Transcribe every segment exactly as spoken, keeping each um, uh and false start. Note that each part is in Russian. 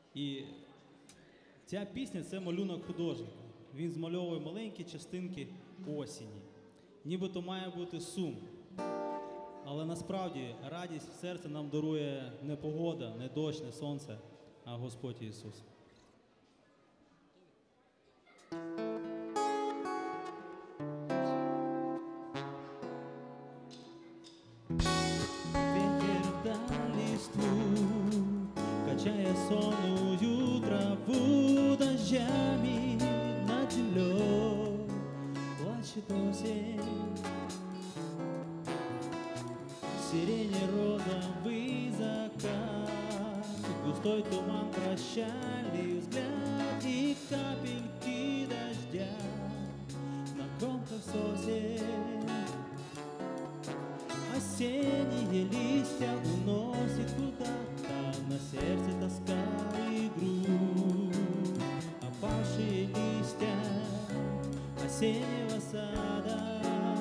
І ця пісня – це малюнок художника. Він змальовує маленькі частинки осені. Нібито має бути сум. Але насправді радість в серці нам дарує не погода, не дощ, не сонце, а Господь Ісус. Ветер дал листву, качая сонную траву, дождями над землей плачет осень. Сирени розовый закат, густой туман, прощальный взгляд и капельки дождя на кромках сосен. Осенние листья уносит куда-то, на сердце тоска и грусть. Опавшие листья осеннего сада.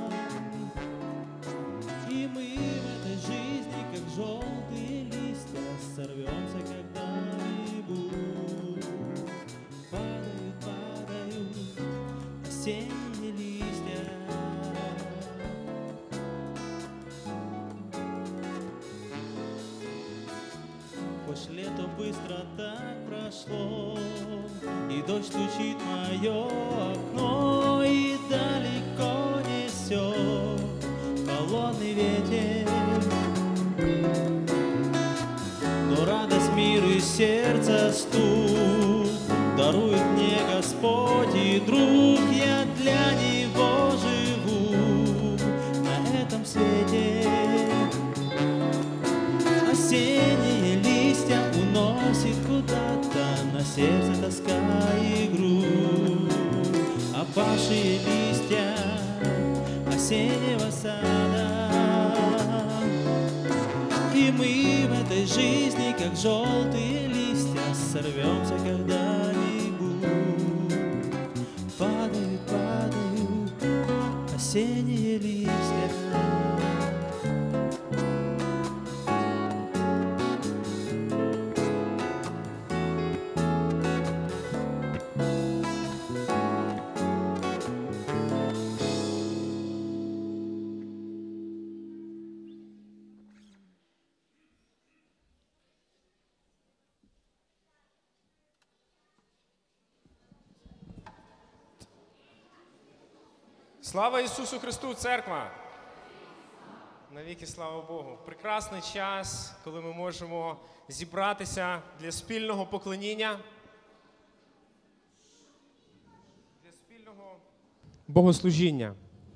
И мы в этой жизни, как желтые листья, сорвемся когда-нибудь. Падают, падают осенние листья. Хоть лето быстро так прошло, и дождь стучит в мое окно, и далеко несет холодный ветер. Но радость, мир и сердце стук дарует мне Господь и друг. Я для Него живу на этом свете. Осенние листья уносит куда-то, на сердце тоска и грусть. Опавшие листья осеннего сада. И мы в этой жизни, как желтые листья, сорвемся когда-нибудь. Падают, падают осенние листья. Слава Ісусу Христу, церква! Навіки слава Богу! Прекрасний час, коли ми можемо зібратися для спільного поклоніння, для спільного богослужіння.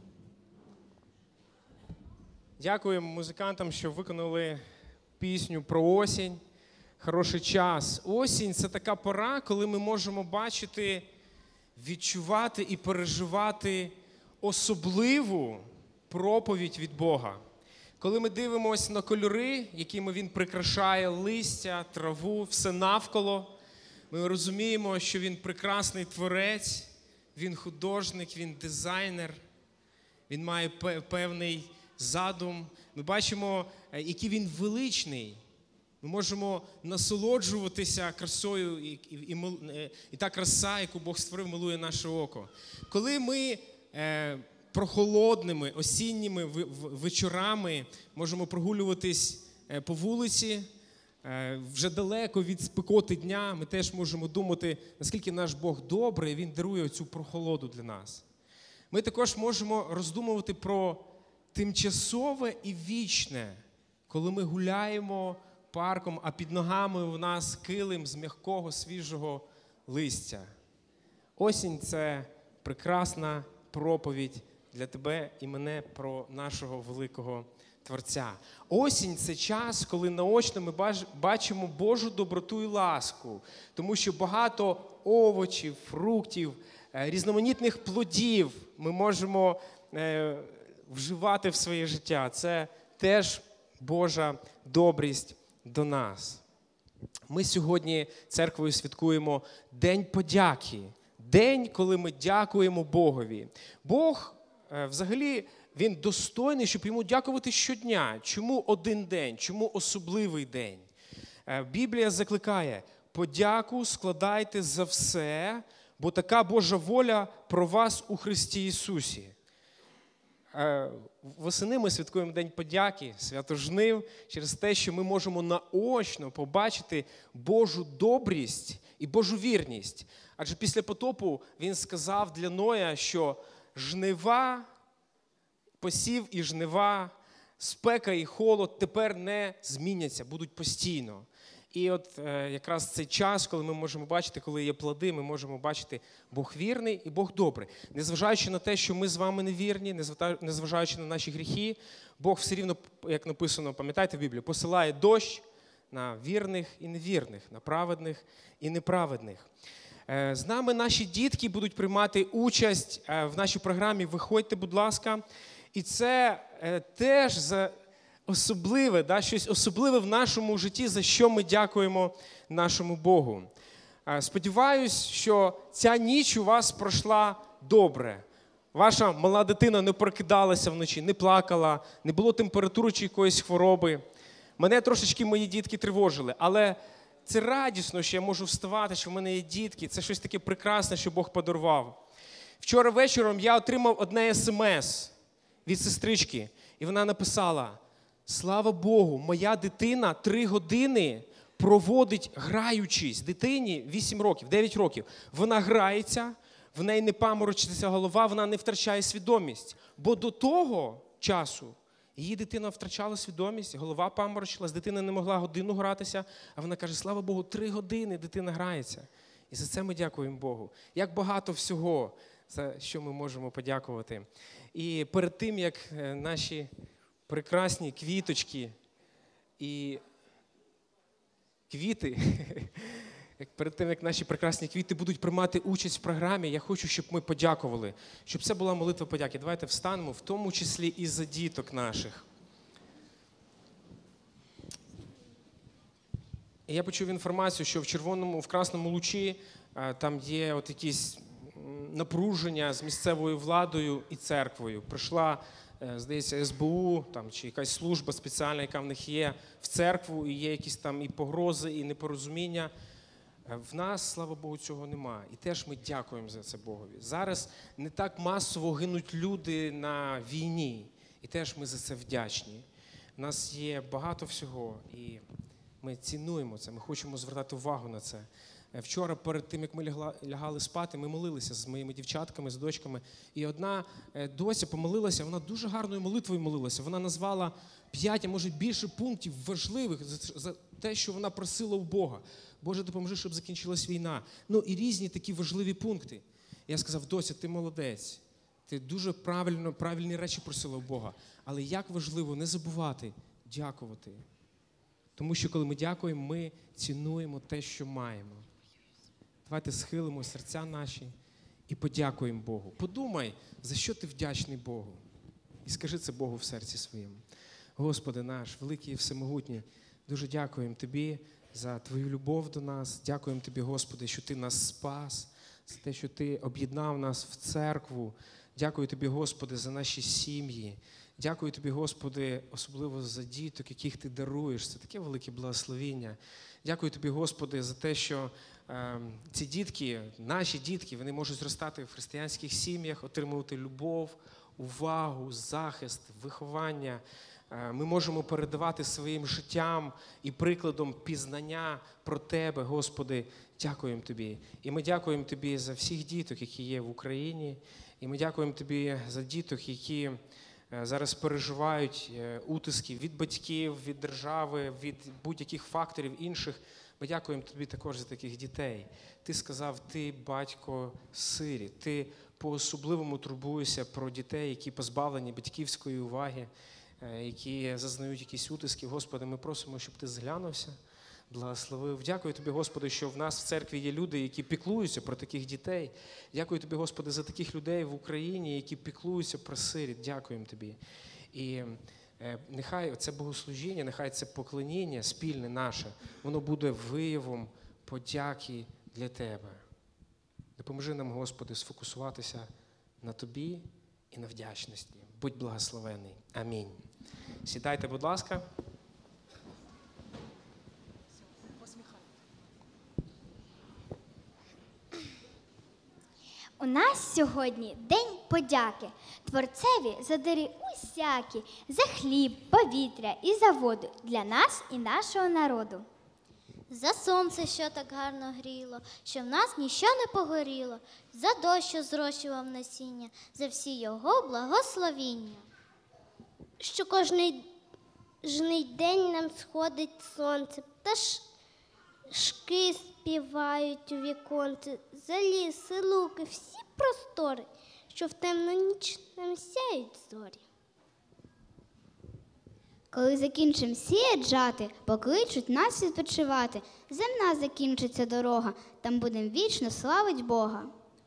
Дякуємо музикантам, що виконали пісню про осінь. Хороший час. Осінь – це така пора, коли ми можемо бачити, відчувати і переживати особливу проповідь від Бога. Коли ми дивимося на кольори, якими Він прикрашає листя, траву, все навколо, ми розуміємо, що Він прекрасний творець, Він художник, Він дизайнер, Він має певний задум. Ми бачимо, який Він величний. Ми можемо насолоджуватися красою, і, і, і, і та краса, яку Бог створив, милує наше око. Коли ми е, прохолодними, осінніми вечорами можемо прогулюватись е, по вулиці, е, вже далеко від спекоти дня, ми теж можемо думати, наскільки наш Бог добрий, Він дарує цю прохолоду для нас. Ми також можемо роздумувати про тимчасове і вічне, коли ми гуляємо парком, а під ногами у нас килим з м'якого, свіжого листя. Осінь – це прекрасна проповідь для тебе і мене про нашого великого Творця. Осінь – це час, коли наочно ми бачимо Божу доброту і ласку, тому що багато овочів, фруктів, різноманітних плодів ми можемо вживати в своє життя. Це теж Божа добрість до нас. Ми сьогодні церквою святкуємо День подяки. День, коли ми дякуємо Богові. Бог, взагалі, Він достойний, щоб йому дякувати щодня. Чому один день? Чому особливий день? Біблія закликає: подяку складайте за все, бо така Божа воля про вас у Христі Ісусі. Восени ми святкуємо День подяки, свято жнив, через те, що ми можемо наочно побачити Божу добрість і Божу вірність. Адже після потопу він сказав для Ноя, що жнива, посів і жнива, спека і холод тепер не зміняться, будуть постійно. І от е, якраз цей час, коли ми можемо бачити, коли є плоди, ми можемо бачити Бог вірний і Бог добрий. Незважаючи на те, що ми з вами невірні, незважаючи на наші гріхи, Бог все рівно, як написано, пам'ятаєте в Біблії, посилає дощ на вірних і невірних, на праведних і неправедних. Е, з нами наші дітки будуть приймати участь е, в нашій програмі «Виходьте, будь ласка». І це е, теж за... особливе, да, щось особливе в нашому житті, за що ми дякуємо нашому Богу. Сподіваюсь, що ця ніч у вас пройшла добре. Ваша мала дитина не прокидалася вночі, не плакала, не було температури чи якоїсь хвороби. Мене трошечки мої дітки тривожили, але це радісно, що я можу вставати, що в мене є дітки. Це щось таке прекрасне, що Бог подарував. Вчора вечором я отримав одне смс від сестрички, і вона написала: «Слава Богу, моя дитина три години проводить граючись». Дитині вісім років, дев'ять років. Вона грається, в неї не паморочиться голова, вона не втрачає свідомість. Бо до того часу її дитина втрачала свідомість, голова паморочилась, дитина не могла годину гратися, а вона каже: «Слава Богу, три години дитина грається». І за це ми дякуємо Богу. Як багато всього, за що ми можемо подякувати. І перед тим, як наші прекрасні квіточки і квіти, перед тим, як наші прекрасні квіти будуть приймати участь в програмі, я хочу, щоб ми подякували, щоб це була молитва подяки. Давайте встанемо, в тому числі і за діток наших. І я почув інформацію, що в червоному, в красному лучі там є от якісь напруження з місцевою владою і церквою. Прийшла, здається, ес бе у там, чи якась служба спеціальна, яка в них є, в церкву, і є якісь там і погрози, і непорозуміння. В нас, слава Богу, цього немає. І теж ми дякуємо за це Богові. Зараз не так масово гинуть люди на війні. І теж ми за це вдячні. У нас є багато всього, і ми цінуємо це, ми хочемо звертати увагу на це. Вчора, перед тим, як ми лягла, лягали спати, ми молилися з моїми дівчатками, з дочками. І одна дося помолилася, вона дуже гарною молитвою молилася. Вона назвала п'ять, а може більше пунктів важливих за, за те, що вона просила у Бога. Боже, допоможи, щоб закінчилась війна. Ну і різні такі важливі пункти. Я сказав: Дося, ти молодець. Ти дуже правильно, правильні речі просила у Бога. Але як важливо не забувати дякувати. Тому що коли ми дякуємо, ми цінуємо те, що маємо. Давайте схилимо серця наші і подякуємо Богу. Подумай, за що ти вдячний Богу. І скажи це Богу в серці своєму. Господи наш, великий і всемогутній, дуже дякуємо Тобі за Твою любов до нас. Дякуємо Тобі, Господи, що Ти нас спас, за те, що Ти об'єднав нас в церкву. Дякую Тобі, Господи, за наші сім'ї. Дякую Тобі, Господи, особливо за діток, яких Ти даруєш. Це таке велике благословіння. Дякую Тобі, Господи, за те, що е, ці дітки, наші дітки, вони можуть зростати в християнських сім'ях, отримувати любов, увагу, захист, виховання. Е, ми можемо передавати своїм життям і прикладом пізнання про Тебе, Господи. Дякуємо Тобі. І ми дякуємо Тобі за всіх діток, які є в Україні. І ми дякуємо Тобі за діток, які зараз переживають утиски від батьків, від держави, від будь-яких факторів інших. Ми дякуємо Тобі також за таких дітей. Ти сказав, Ти батько сирі. Ти по-особливому турбуєшся про дітей, які позбавлені батьківської уваги, які зазнають якісь утиски. Господи, ми просимо, щоб Ти зглянувся, благословив. Дякую Тобі, Господи, що в нас в церкві є люди, які піклуються про таких дітей. Дякую Тобі, Господи, за таких людей в Україні, які піклуються про сиріт. Дякуємо Тобі. І е, нехай це богослужіння, нехай це поклоніння спільне наше, воно буде виявом подяки для Тебе. Допоможи нам, Господи, сфокусуватися на Тобі і на вдячності. Будь благословений. Амінь. Сідайте, будь ласка. нас сьогодні День подяки Творцеві за дари усякі, за хліб, повітря і за воду для нас і нашого народу. За сонце, що так гарно гріло, що в нас ніщо не погоріло, за дощ, що зрощував насіння, за всі його благословіння. Що кожний жний день нам сходить сонце, пташки співають у віконце, за ліси, луки, всі простори, що в темну ніч нам сяють зорі. Коли закінчим сіять жати, покличуть нас відпочивати. Земна закінчиться дорога, там будем вічно славить Бога.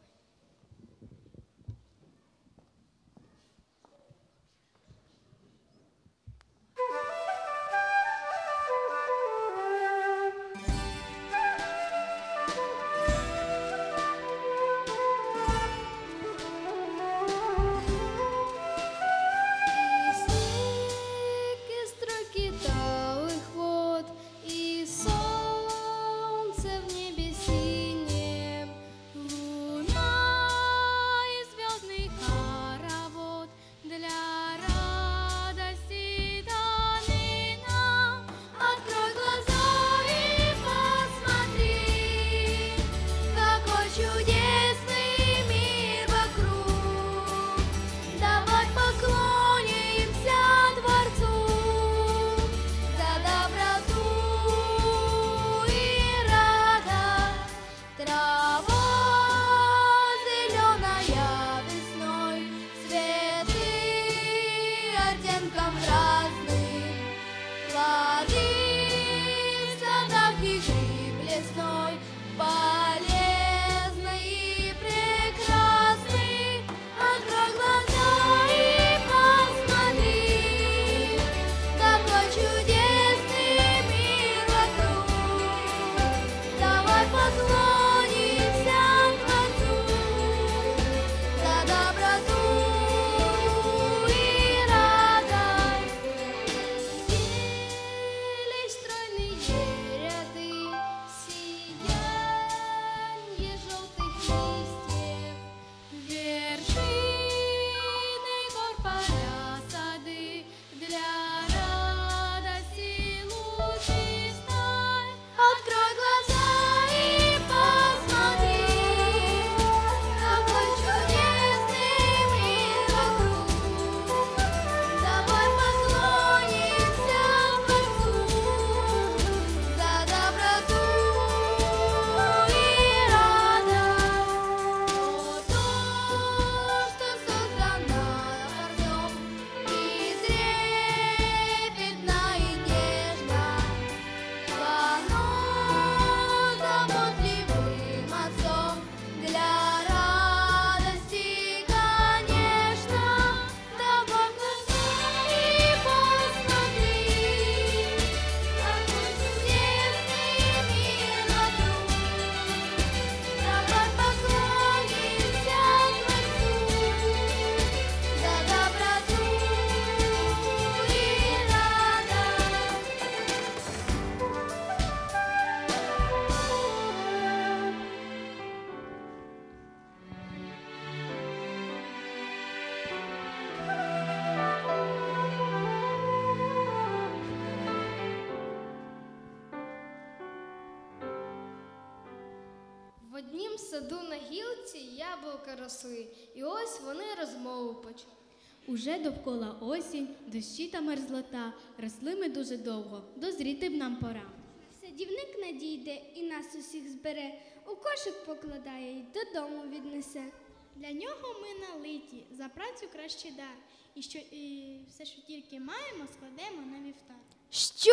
В однім саду на гілці яблука росли, і ось вони розмову почали. Уже довкола осінь, дощі та мерзлота, росли ми дуже довго, дозріти б нам пора. Садівник надійде і нас усіх збере, у кошик покладає й додому віднесе. Для нього ми налиті, за працю кращий дар, і, що, і все, що тільки маємо, складемо на вівтар. Що?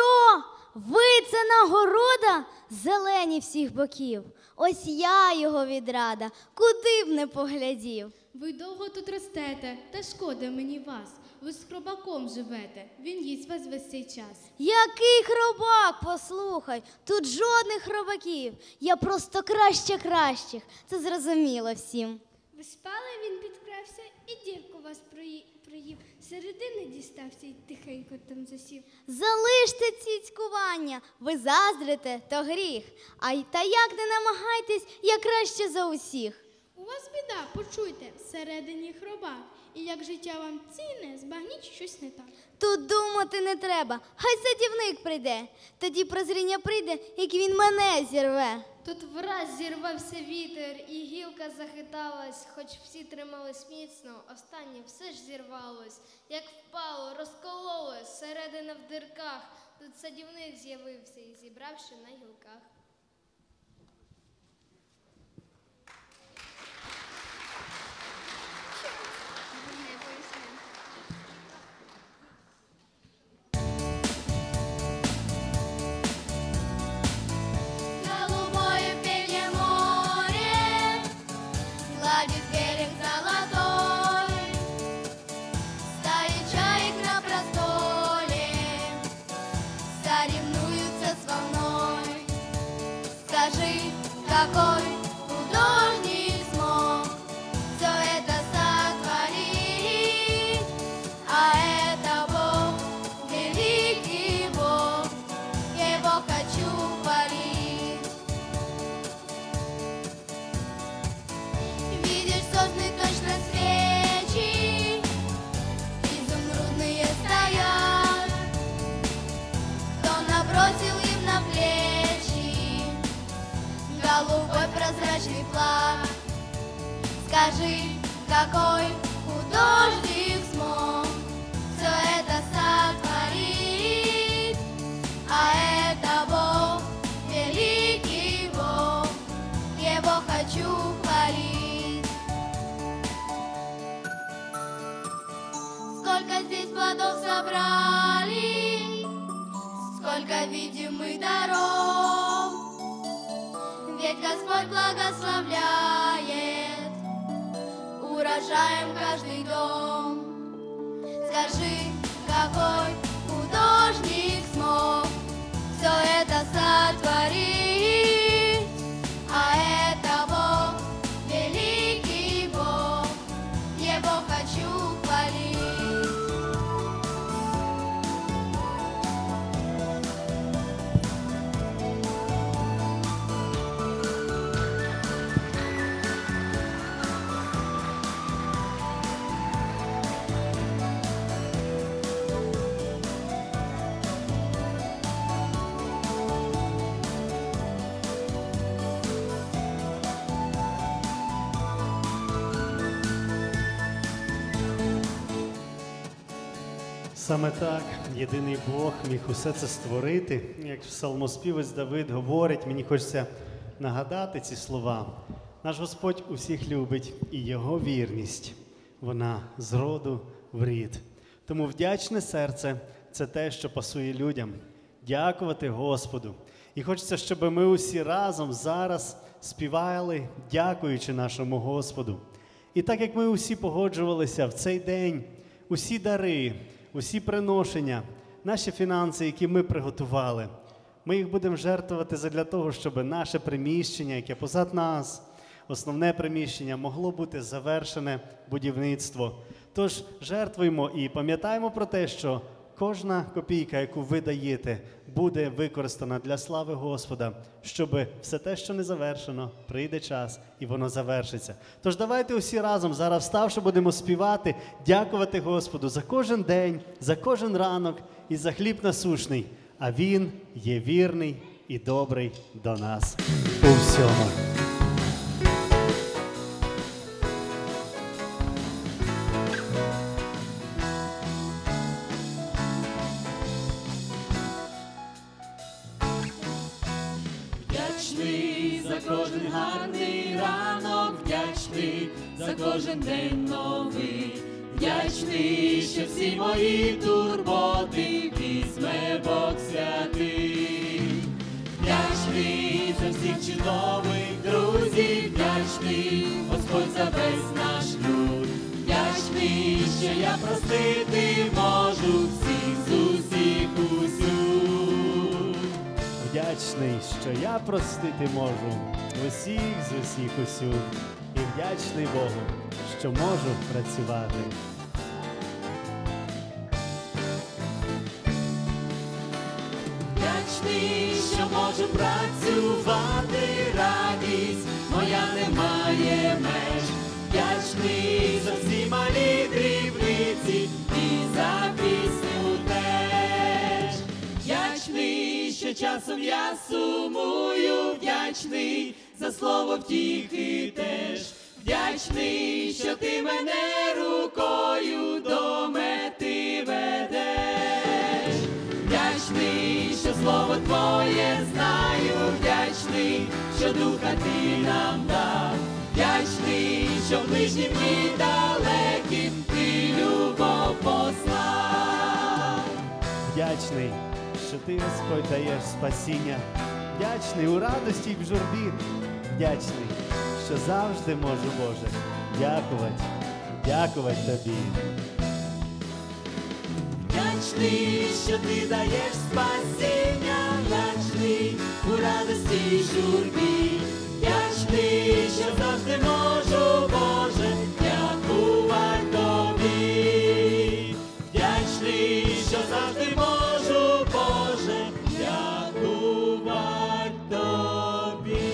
Ви це нагорода? Зелені всіх боків. Ось я його відрада, куди б не поглядів. Ви довго тут ростете, та шкода мені вас. Ви з хробаком живете, він їсть вас весь цей час. Який хробак, послухай, тут жодних хробаків. Я просто краще кращих, це зрозуміло всім. Ви спали, він підкрався і дірку вас проїв. Середини дістався і тихенько там засів. Залиште цицькування, ви заздрите, то гріх. А й та як не намагайтесь, я краще за усіх. У вас біда, почуйте, всередині хробак. І як життя вам цінне, збагніть щось не так. Тут думати не треба, хай садівник прийде. Тоді прозріння прийде, як він мене зірве. Тут враз зірвався вітер, і гілка захиталась, хоч всі тримались міцно, останнє все ж зірвалось. Як впало, розкололось, середина в дирках, тут садівник з'явився і зібравши на гілках. Голубое пенье море гладит берег золотой, стаи чаек на простоле соревнуются с волной. Скажи, какой художник смог все это сотворить? А это Бог, великий Бог, его хочу хвалить. Видишь, сосны точно свечи, изумрудные стоят. Кто набросил им на плечи голубой прозрачный флаг? Скажи, какой художник смог все это сотворить? А это Бог, великий Бог, его хочу хвалить. Сколько здесь плодов собрали, сколько видим мы даров, ведь Господь благословляет урожаем каждый дом. Скажи, какой художник смог все это сотворить? А это Бог, великий Бог, его хочу хвалить. Саме так єдиний Бог міг усе це створити. Як псалмоспівець Давид говорить, мені хочеться нагадати ці слова. Наш Господь усіх любить, і Його вірність, вона з роду в рід. Тому вдячне серце – це те, що пасує людям. Дякувати Господу. І хочеться, щоб ми усі разом зараз співали, дякуючи нашому Господу. І так, як ми усі погоджувалися в цей день, усі дари, усі приношення, наші фінанси, які ми приготували, ми їх будемо жертвувати задля того, щоб наше приміщення, яке позад нас, основне приміщення, могло бути завершене будівництво. Тож жертвуємо і пам'ятаємо про те, що кожна копійка, яку ви даєте, буде використана для слави Господа, щоб все те, що не завершено, прийде час і воно завершиться. Тож давайте усі разом, зараз вставши, будемо співати, дякувати Господу за кожен день, за кожен ранок і за хліб насущний. А Він є вірний і добрий до нас у всьому. Вдячний за кожен гарний ранок, вдячний за кожен день новий, вдячний, що всі мої турботи візьме Бог святий. Вдячний за всіх чудових друзів, вдячний Господь за весь наш люд. Вдячний, що я простити можу всіх з усіх усюд. Вдячний, що я простити можу усіх з усіх усюд. І вдячний Богу, що можу працювати. Вдячний, що можу працювати, радість моя не має меж. часом я сумую, вдячний за слово втіхи теж, вдячний, що ти мене рукою до мети ведеш, вдячний, що слово твоє знаю, вдячний, що духа ти нам дав, вдячний, що в ближнім і далеким ти любов послав. Вдячний, що ти, Господь, даєш спасіння. Вдячний у радості й в журбі. Вдячний, що завжди можу, Боже, дякувати, дякувати тобі. Вдячний, що ти даєш спасіння, вдячний у радості й журбі, вдячний, що завжди можу, Боже, дякувати тобі, вдячний, що завжди можу, Боже, дякувати тобі.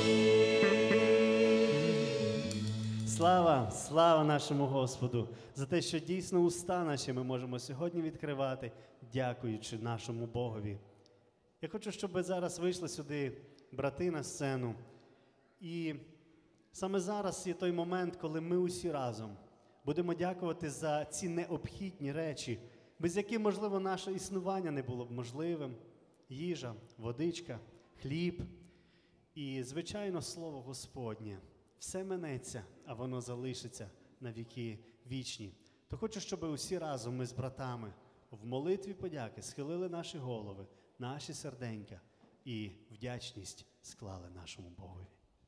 Слава, слава нашому Господу за те, що дійсно уста наші ми можемо сьогодні відкривати, дякуючи нашому Богові. Я хочу, щоб ви зараз вийшли сюди, брати, на сцену. І саме зараз є той момент, коли ми усі разом будемо дякувати за ці необхідні речі, без яких, можливо, наше існування не було б можливим. Їжа, водичка, хліб і, звичайно, Слово Господнє. Все минеться, а воно залишиться на віки вічні. То хочу, щоб усі разом ми з братами в молитві подяки схилили наші голови, наші серденька і вдячність склали нашому Богові.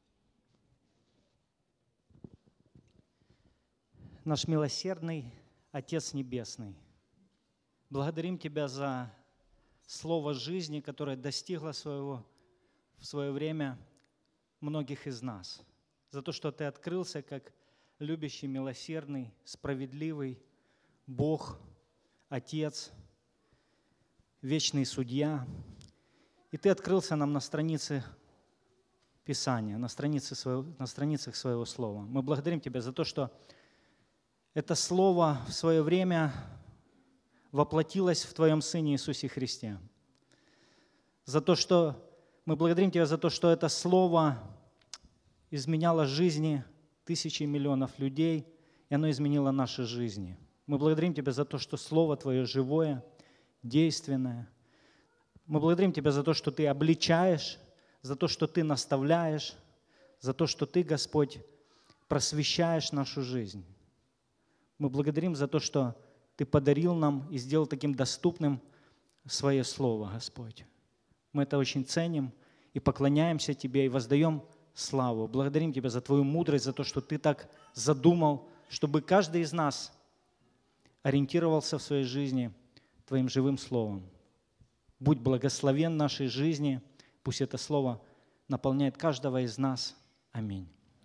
Наш милосердный Отец Небесный, благодарим Тебя за слово жизни, которое достигло своего в свое время многих из нас, за то, что Ты открылся как любящий, милосердный, справедливый Бог, Отец, вечный судья. И Ты открылся нам на странице Писания, на, странице своего, на страницах Своего Слова. Мы благодарим Тебя за то, что это Слово в свое время воплотилось в Твоем Сыне Иисусе Христе. За то, что мы благодарим Тебя за то, что это Слово изменяло жизни тысячи и миллионов людей, и оно изменило наши жизни. Мы благодарим Тебя за то, что Слово Твое живое, действенное. Мы благодарим Тебя за то, что Ты обличаешь, за то, что Ты наставляешь, за то, что Ты, Господь, просвещаешь нашу жизнь. Мы благодарим за то, что Ты подарил нам и сделал таким доступным Свое Слово, Господь. Мы это очень ценим и поклоняемся Тебе, и воздаем славу. Благодарим Тебя за Твою мудрость, за то, что Ты так задумал, чтобы каждый из нас ориентировался в своей жизни Твоим живым Словом. Будь благословен нашей жизни, пусть это Слово наполняет каждого из нас. Аминь.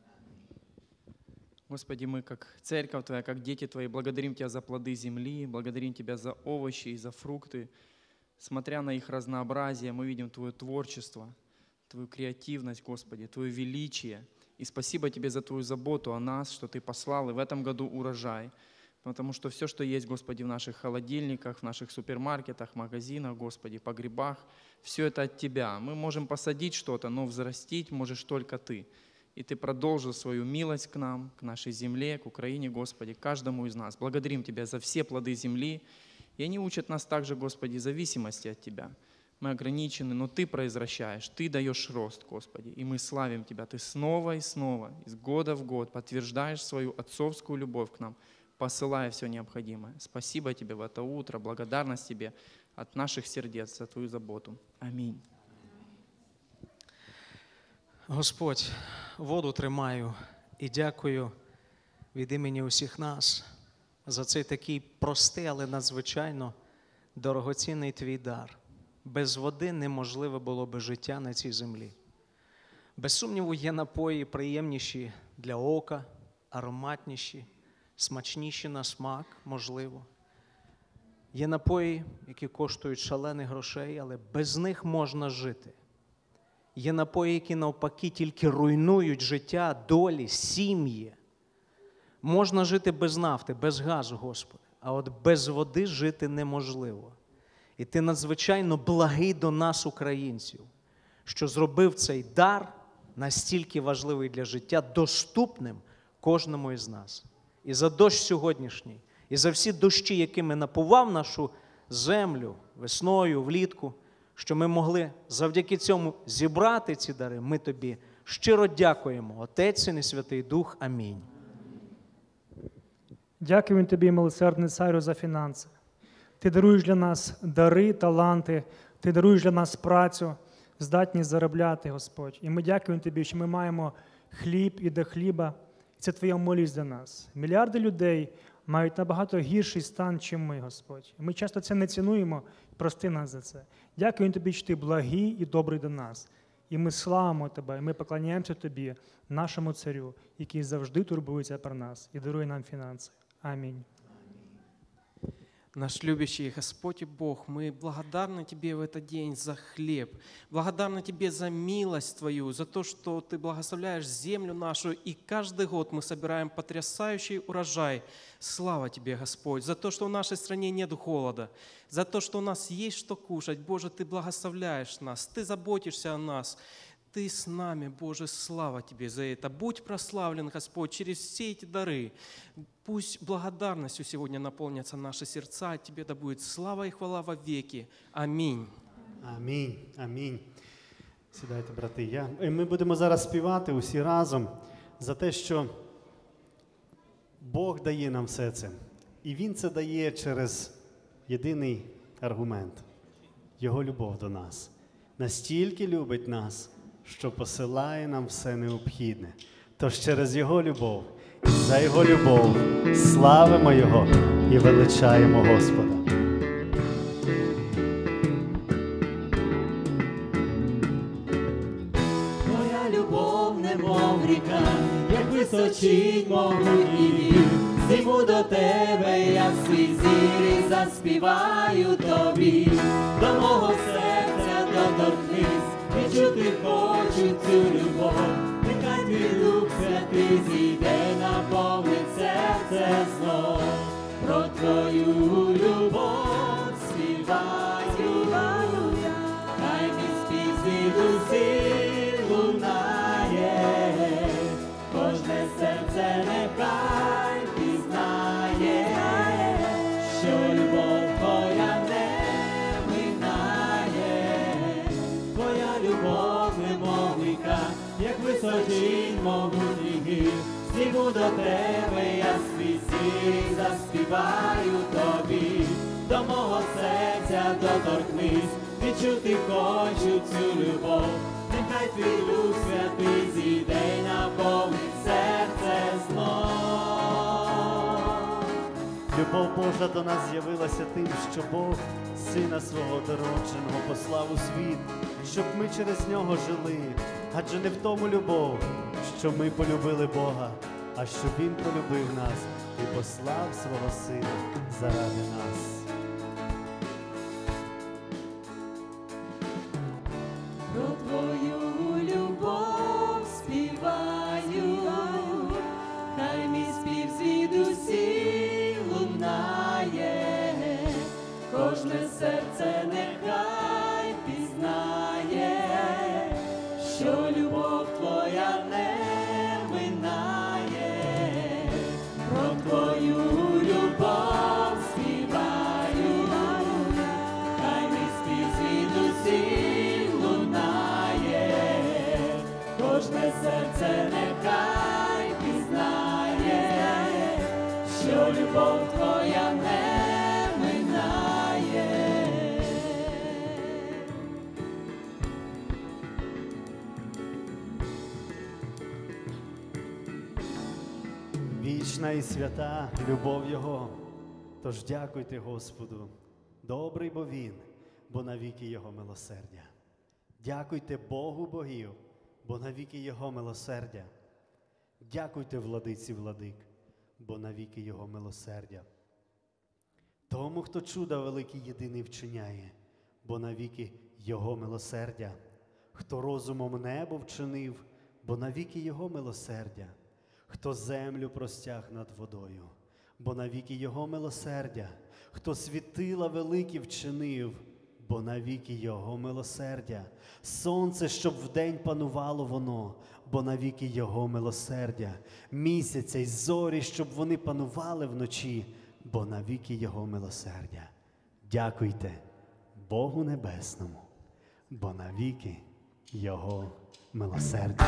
Господи, мы как церковь Твоя, как дети Твои, благодарим Тебя за плоды земли, благодарим Тебя за овощи и за фрукты. Смотря на их разнообразие, мы видим Твое творчество, Твою креативность, Господи, Твое величие. И спасибо Тебе за Твою заботу о нас, что Ты послал, и в этом году урожай. Потому что все, что есть, Господи, в наших холодильниках, в наших супермаркетах, магазинах, Господи, погребах, все это от Тебя. Мы можем посадить что-то, но взрастить можешь только Ты. И Ты продолжил свою милость к нам, к нашей земле, к Украине, Господи, к каждому из нас. Благодарим Тебя за все плоды земли. И они учат нас также, Господи, зависимости от Тебя. Мы ограничены, но Ты произвращаешь, Ты даешь рост, Господи. И мы славим Тебя. Ты снова и снова, из года в год подтверждаешь свою отцовскую любовь к нам, посылая все необходимое. Спасибо Тебе в это утро, благодарность Тебе от наших сердец за Твою заботу. Аминь. Господь, воду тримаю і дякую від імені усіх нас за цей такий простий, але надзвичайно дорогоцінний Твій дар. Без води неможливе було би життя на цій землі. Без сумніву, є напої приємніші для ока, ароматніші, смачніші на смак, можливо. Є напої, які коштують шалених грошей, але без них можна жити. Є напої, які навпаки тільки руйнують життя, долі, сім'ї. Можна жити без нафти, без газу, Господи, а от без води жити неможливо. І ти надзвичайно благий до нас, українців, що зробив цей дар настільки важливий для життя, доступним кожному із нас. І за дощ сьогоднішній, і за всі дощі, якими напував нашу землю весною, влітку, що ми могли завдяки цьому зібрати ці дари, ми тобі щиро дякуємо, Отець, Син і Святий Дух. Амінь. Дякуємо тобі, милосердний Царю, за фінанси. Ти даруєш для нас дари, таланти, ти даруєш для нас працю, здатність заробляти, Господь. І ми дякуємо тобі, що ми маємо хліб і до хліба. Це твоя милість для нас. Мільярди людей мають набагато гірший стан, ніж ми, Господь. Ми часто це не цінуємо, прости нас за це. Дякуємо тобі, що ти благий і добрий до нас. І ми славимо тебе, і ми поклоняємося тобі, нашому царю, який завжди турбується про нас і дарує нам фінанси. Амінь. Наш любящий Господь и Бог, мы благодарны Тебе в этот день за хлеб, благодарны Тебе за милость Твою, за то, что Ты благословляешь землю нашу, и каждый год мы собираем потрясающий урожай. Слава Тебе, Господь, за то, что в нашей стране нет голода, за то, что у нас есть что кушать. Боже, Ты благословляешь нас, Ты заботишься о нас. Ты с нами, Боже, слава Тебе за это. Будь прославлен, Господь, через все эти дары. Пусть благодарностью сегодня наполнятся наши сердца. Тебе да будет слава и хвала во веки. Амінь. Амінь. Амінь. Сідайте, брати. Я. Ми будемо зараз співати усі разом за те, що Бог дає нам все це. І Він це дає через єдиний аргумент – Його любов до нас. Настільки любить нас, що посилає нам все необхідне. Тож через Його любов, за Його любов, славимо Його і величаємо Господа. Твоя любов, немов ріка, як височить могутній вір. Зійму до тебе, я свій зір і заспіваю тобі. До мого серця доторкнись, відчути хочу цю любов. Нехай твій Дух Святий зійде, наповнить серце знов. Про твою любов співаю, хай мій спів звідусіль лунає. Кожне серце нехай пізнає, що любов твоя не минає. Твоя любов немов ріка, як височить могутній гір. Зійму до тебе, я свій зір, заспіваю тобі. До мого серця доторкнись, відчути хочу цю любов. Нехай твій Дух Святий зійде й наповнить серце знов. Любов Божа до нас з'явилася тим, що Бог Сина Свого дородженого послав у світ, щоб ми через Нього жили. Адже не в тому любов, що ми полюбили Бога, а що Він полюбив нас і послав свого Сина заради нас. Про твою любов співаю, хай мій спів звідусіль лунає. Кожне серце нехай пізнає, що любов твоя не минає. Про твою любов співаю, хай мій спів звідусіль лунає. Кожне серце нехай пізнає, що любов твоя не минає. Вічна і свята любов Його. Тож дякуйте Господу. Добрий бо Він, бо навіки Його милосердя. Дякуйте Богу богів, бо навіки Його милосердя. Дякуйте владиці владик, бо навіки Його милосердя. Тому, хто чуда великі єдиний вчиняє, бо навіки Його милосердя. Хто розумом небо вчинив, бо навіки Його милосердя. Хто землю простяг над водою, бо навіки Його милосердя. Хто світила великі вчинив, бо навіки Його милосердя. Сонце, щоб вдень панувало воно, бо навіки Його милосердя. Місяця й зорі, щоб вони панували вночі, бо навіки Його милосердя. Дякуйте Богу Небесному, бо навіки Його милосердя.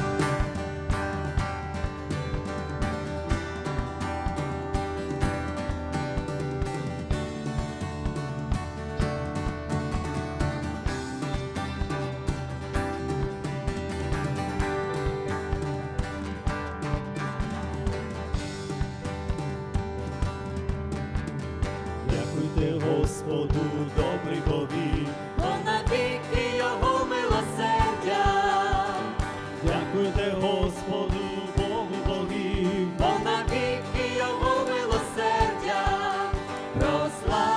Дякуйте Господу, добрий Богів, бо навіки Його милосердя. Дякуйте Господу, Богу богів, бо навіки Його милосердя. Прослав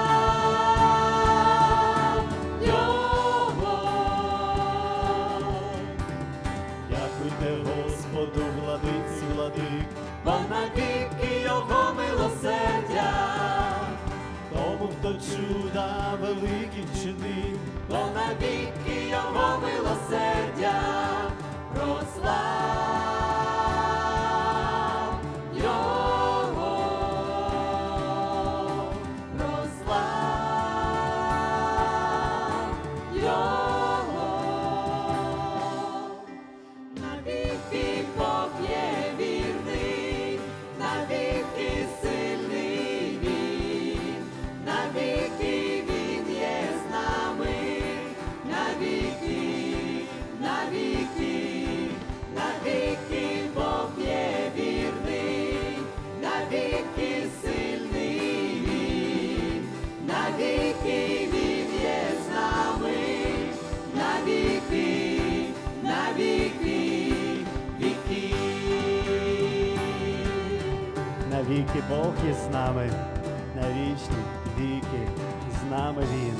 Його. Дякуйте Господу, владиці владик, бо навіки Його милосердя. Тому, хто чуда великі вчинив, бо навіки Його милосердя. Прослав Його. Прослав Його. Навіки Бог є вірний, навіки сильний Він, навіки Він є з нами, навіки, навіки, навіки Бог є вірний, навіки сильний Він, навіки Він є з нами, навіки, навіки, віки. навіки Бог є з нами, на вічні віки з нами Він.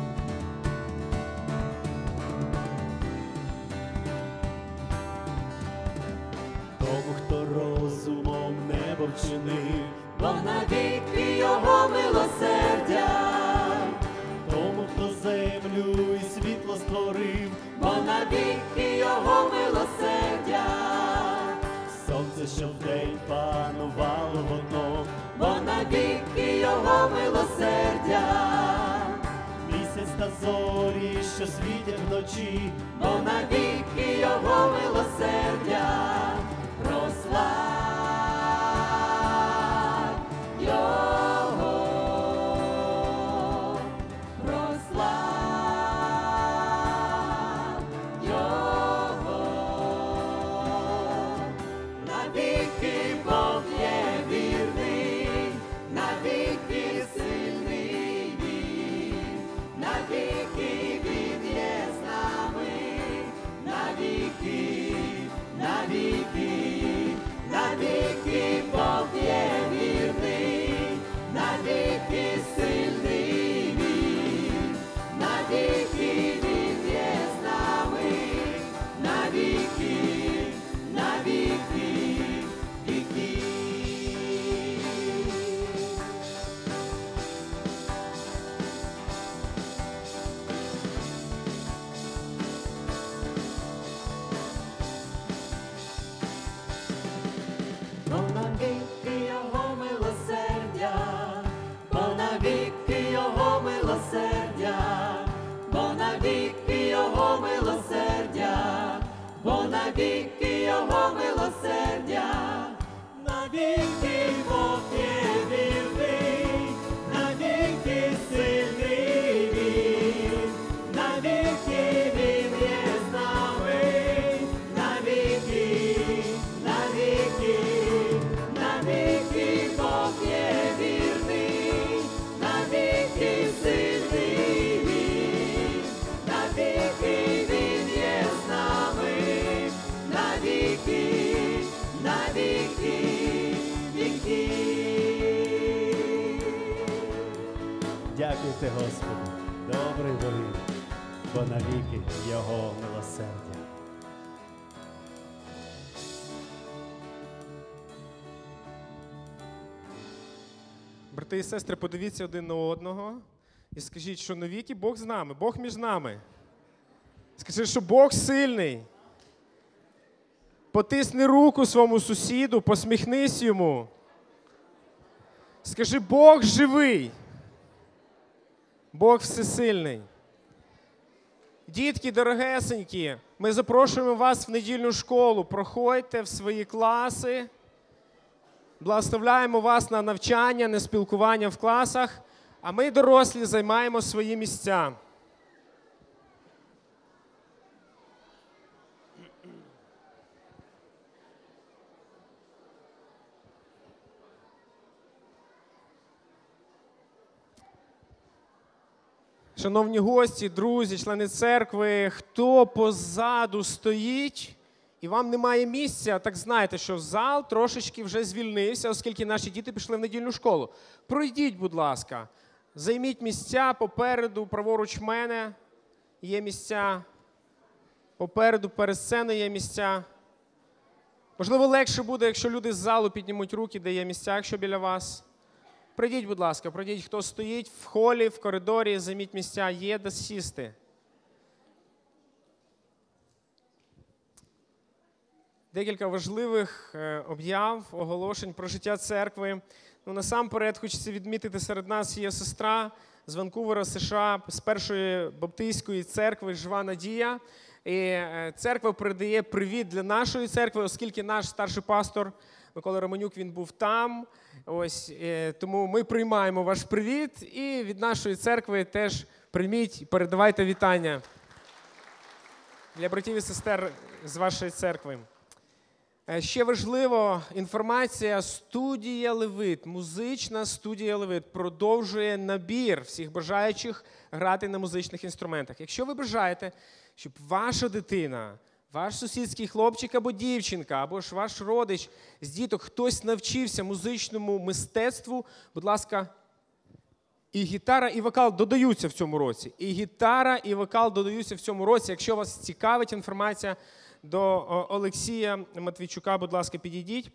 Тому, хто розумом небо вчинив, бо навіки Його милосердя. Тому, хто землю і світло створив, бо навіки Його милосердя. Сонце, що вдень панувало воно, бо навіки Його милосердя. Місяць та зорі, що світять вночі, бо навіки Його милосердя. Прослав Його. Прослав Його. Навіки Бог є вірний, навіки сильний Він, навіки Він є з нами, навіки, навіки, навіки Бог є вірний, навіки сильний Він, навіки Він є з нами, навіки, навіки, віки. Бо навіки Його милосердя, бо навіки Його милосердя, бо навіки Його милосердя, бо навіки Його милосердя. Навіки Бог є вірний, навіки сильний Він, навіки Він є з нами, навіки, навіки, навіки Бог є вірний, навіки сильний Він, навіки Він є з нами, навіки, навіки, віки. Дякуйте Господу, добрий Богів, бо навіки Його милосердя. Брати і сестри, подивіться один на одного і скажіть, що навіки Бог з нами, Бог між нами. Скажи, що Бог сильний. Потисни руку своєму сусіду, посміхнись йому. Скажи, Бог живий. Бог всесильний. Дітки дорогесенькі, ми запрошуємо вас в недільну школу. Проходьте в свої класи. Благословляємо вас на навчання, на спілкування в класах, а ми, дорослі, займаємо свої місця. Шановні гості, друзі, члени церкви, хто позаду стоїть і вам немає місця, так знайте, що зал трошечки вже звільнився, оскільки наші діти пішли в недільну школу. Пройдіть, будь ласка, займіть місця попереду, праворуч мене є місця, попереду, перед сценою є місця. Можливо, легше буде, якщо люди з залу піднімуть руки, де є місця, якщо біля вас. Прийдіть, будь ласка, прийдіть, хто стоїть в холі, в коридорі, займіть місця, є де сісти. Декілька важливих об'яв, оголошень про життя церкви. Ну, насамперед, хочеться відмітити, серед нас є сестра з Ванкувера, США, з Першої Баптистської церкви «Жива надія». І церква передає привіт для нашої церкви, оскільки наш старший пастор Микола Романюк, він був там. Ось, тому ми приймаємо ваш привіт і від нашої церкви теж прийміть і передавайте вітання для братів і сестер з вашої церкви. Ще важливо, інформація, студія Левит, музична студія Левит продовжує набір всіх бажаючих грати на музичних інструментах. Якщо ви бажаєте, щоб ваша дитина, ваш сусідський хлопчик або дівчинка, або ж ваш родич з діток, хтось навчився музичному мистецтву, будь ласка, і гітара, і вокал додаються в цьому році. І гітара, і вокал додаються в цьому році. Якщо вас цікавить інформація, до Олексія Матвійчука, будь ласка, підійдіть.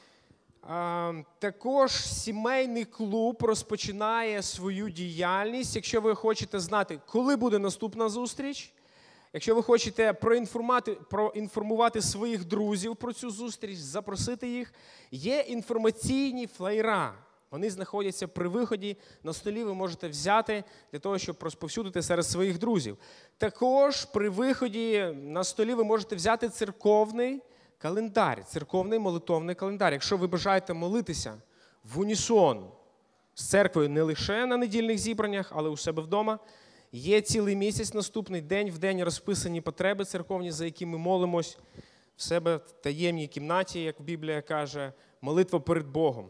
Також сімейний клуб розпочинає свою діяльність. Якщо ви хочете знати, коли буде наступна зустріч, якщо ви хочете проінформувати, проінформувати своїх друзів про цю зустріч, запросити їх, є інформаційні флаєра. Вони знаходяться при виході, на столі ви можете взяти для того, щоб розповсюдити серед своїх друзів. Також при виході на столі ви можете взяти церковний календар, церковний молитовний календар. Якщо ви бажаєте молитися в унісон з церквою не лише на недільних зібраннях, але у себе вдома, є цілий місяць наступний, день в день розписані потреби церковні, за які ми молимось в себе в таємній кімнаті, як Біблія каже, молитва перед Богом.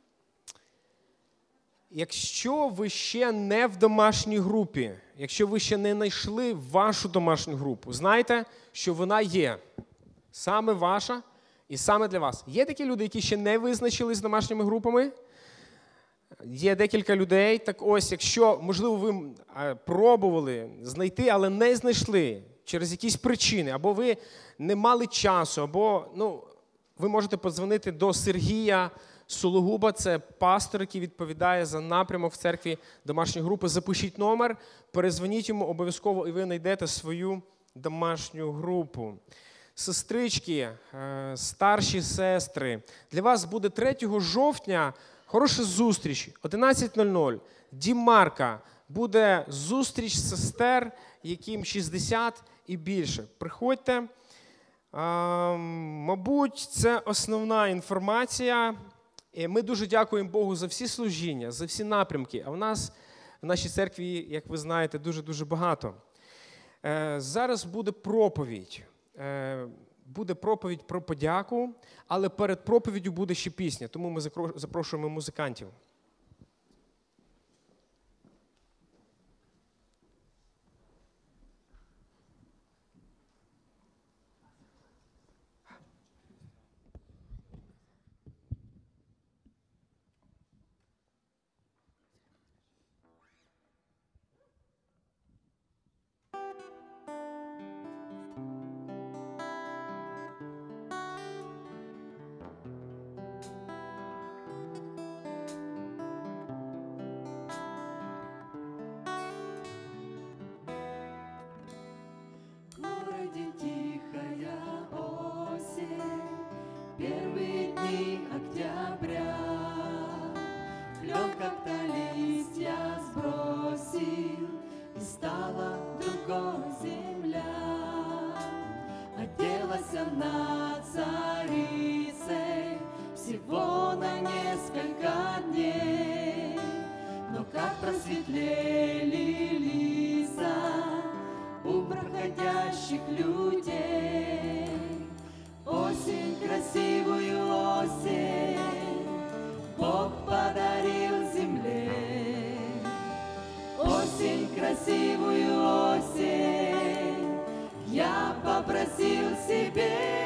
Якщо ви ще не в домашній групі, якщо ви ще не знайшли вашу домашню групу, знайте, що вона є. Саме ваша і саме для вас. Є такі люди, які ще не визначились з домашніми групами? Є декілька людей. Так ось, якщо, можливо, ви пробували знайти, але не знайшли через якісь причини, або ви не мали часу, або ну, ви можете подзвонити до Сергія Сологуба, це пастор, який відповідає за напрямок в церкві домашньої групи. Запишіть номер, перезвоніть йому обов'язково, і ви знайдете свою домашню групу. Сестрички, старші сестри, для вас буде третього жовтня хороша зустріч, одинадцять нуль нуль. Дімарка, буде зустріч сестер, яким шістдесят і більше. Приходьте. Мабуть, це основна інформація. Ми дуже дякуємо Богу за всі служіння, за всі напрямки. А в нас в нашій церкві, як ви знаєте, дуже-дуже багато. Зараз буде проповідь. Буде проповідь про подяку, але перед проповіддю буде ще пісня. Тому ми запрошуємо музикантів. царицей всего на несколько дней. Но как просветлели лица у проходящих людей. Осень, красивую осень, Бог подарил земле. Осень, красивую осень, я попросил себе.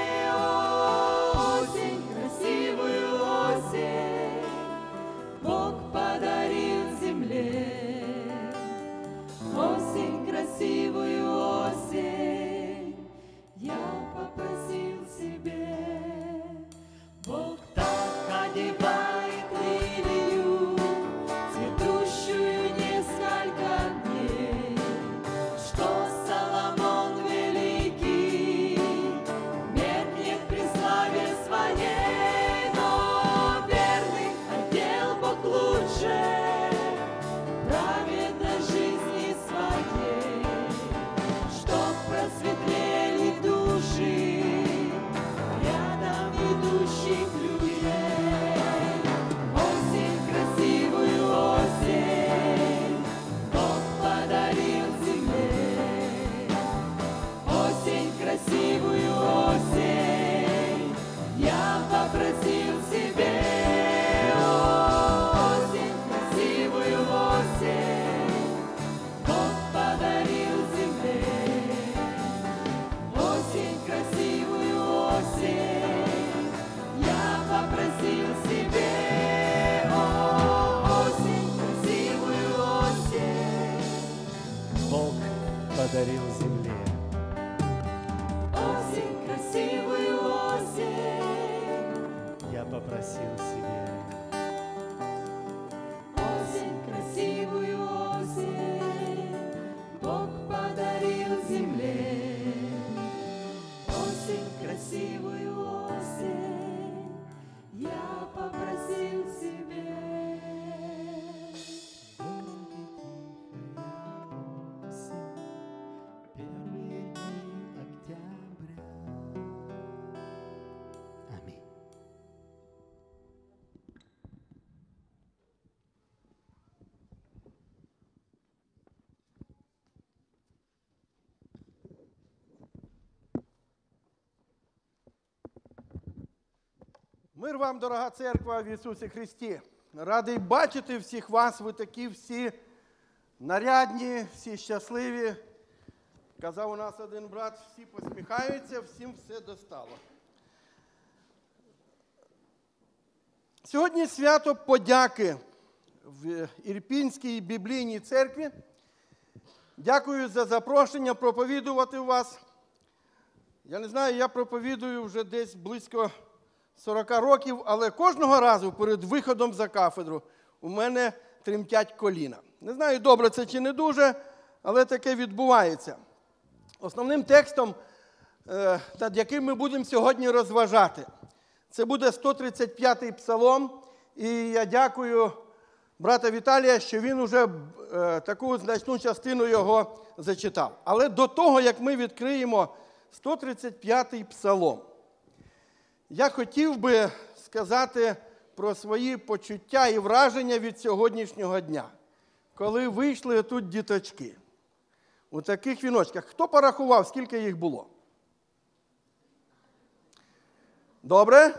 Осень, красивую осень, Бог подарил земле. Осень, красивую осень, я попросил себе. Бог так одевает лилию, цветущую несколько дней, что Соломон великий меркнет при славе своей. Но верных одел Бог лучше праведной жизни своей, чтоб просветлели души рядом идущих людей. Осень, красивую осень, Бог подарил земле. Осень, красивую осень, я попросил себе. Осень, красивую осень, Бог подарил земле. Осень, красивую осень, я попросил себе. Осень, красивую осень, Бог подарил земле. осень, красивую осень, Я попросил себе. осень, красивую осень, Бог подарил земле. Осень, красивую осень, я попросил себе. Первые дни октября. Аминь. Мир вам, дорога церква в Ісусі Христі. Радий бачити всіх вас, ви такі всі нарядні, всі щасливі. Казав у нас один брат, всі посміхаються, всім все достало. Сьогодні свято подяки в Ірпінській біблійній церкві. Дякую за запрошення проповідувати у вас. Я не знаю, я проповідую вже десь близько сорок років, але кожного разу перед виходом за кафедру у мене тремтять коліна. Не знаю, добре це чи не дуже, але таке відбувається. Основним текстом, над яким ми будемо сьогодні розважати, це буде сто тридцять п'ятий псалом. І я дякую брата Віталія, що він уже таку значну частину його зачитав. Але до того, як ми відкриємо сто тридцять п'ятий псалом, я хотів би сказати про свої почуття і враження від сьогоднішнього дня, коли вийшли тут діточки у таких віночках. Хто порахував, скільки їх було? Добре?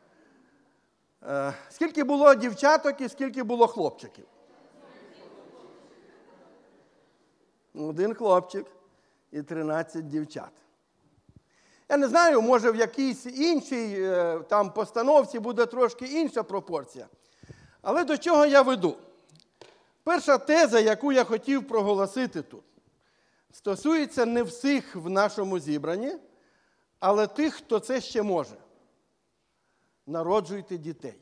Е, скільки було дівчаток і скільки було хлопчиків? Один хлопчик і тринадцять дівчат. Я не знаю, може в якійсь іншій е, там постановці буде трошки інша пропорція. Але до чого я веду? Перша теза, яку я хотів проголосити тут, стосується не всіх в нашому зібранні, але тих, хто це ще може. Народжуйте дітей.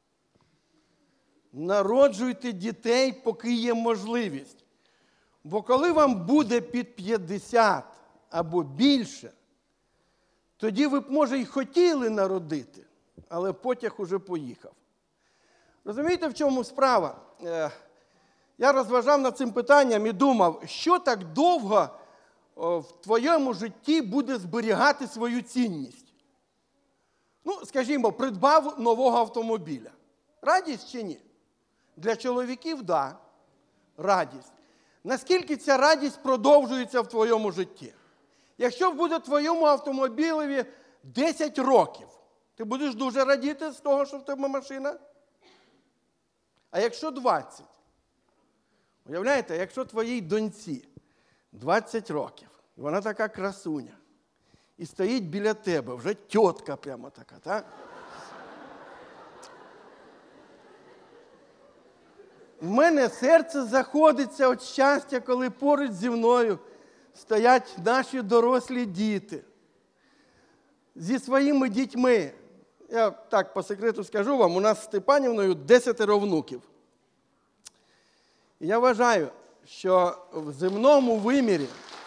Народжуйте дітей, поки є можливість. Бо коли вам буде під п'ятдесят або більше, тоді ви б, може, й хотіли народити, але потяг уже поїхав. Розумієте, в чому справа? Я розважав над цим питанням і думав, що так довго в твоєму житті буде зберігати свою цінність. ну, скажімо, придбав нового автомобіля. Радість чи ні? Для чоловіків – так, да, радість. Наскільки ця радість продовжується в твоєму житті? Якщо буде твоєму автомобілеві десять років, ти будеш дуже радіти з того, що в тебе машина? А якщо двадцять? Уявляєте, якщо твоїй доньці двадцять років, і вона така красуня, і стоїть біля тебе, вже тітка прямо така, так? В мене серце заходиться від щастя, коли поруч зі мною стоять наші дорослі діти зі своїми дітьми. Я так по секрету скажу вам, у нас з Степанівною десятеро внуків. І я вважаю, що в земному вимірі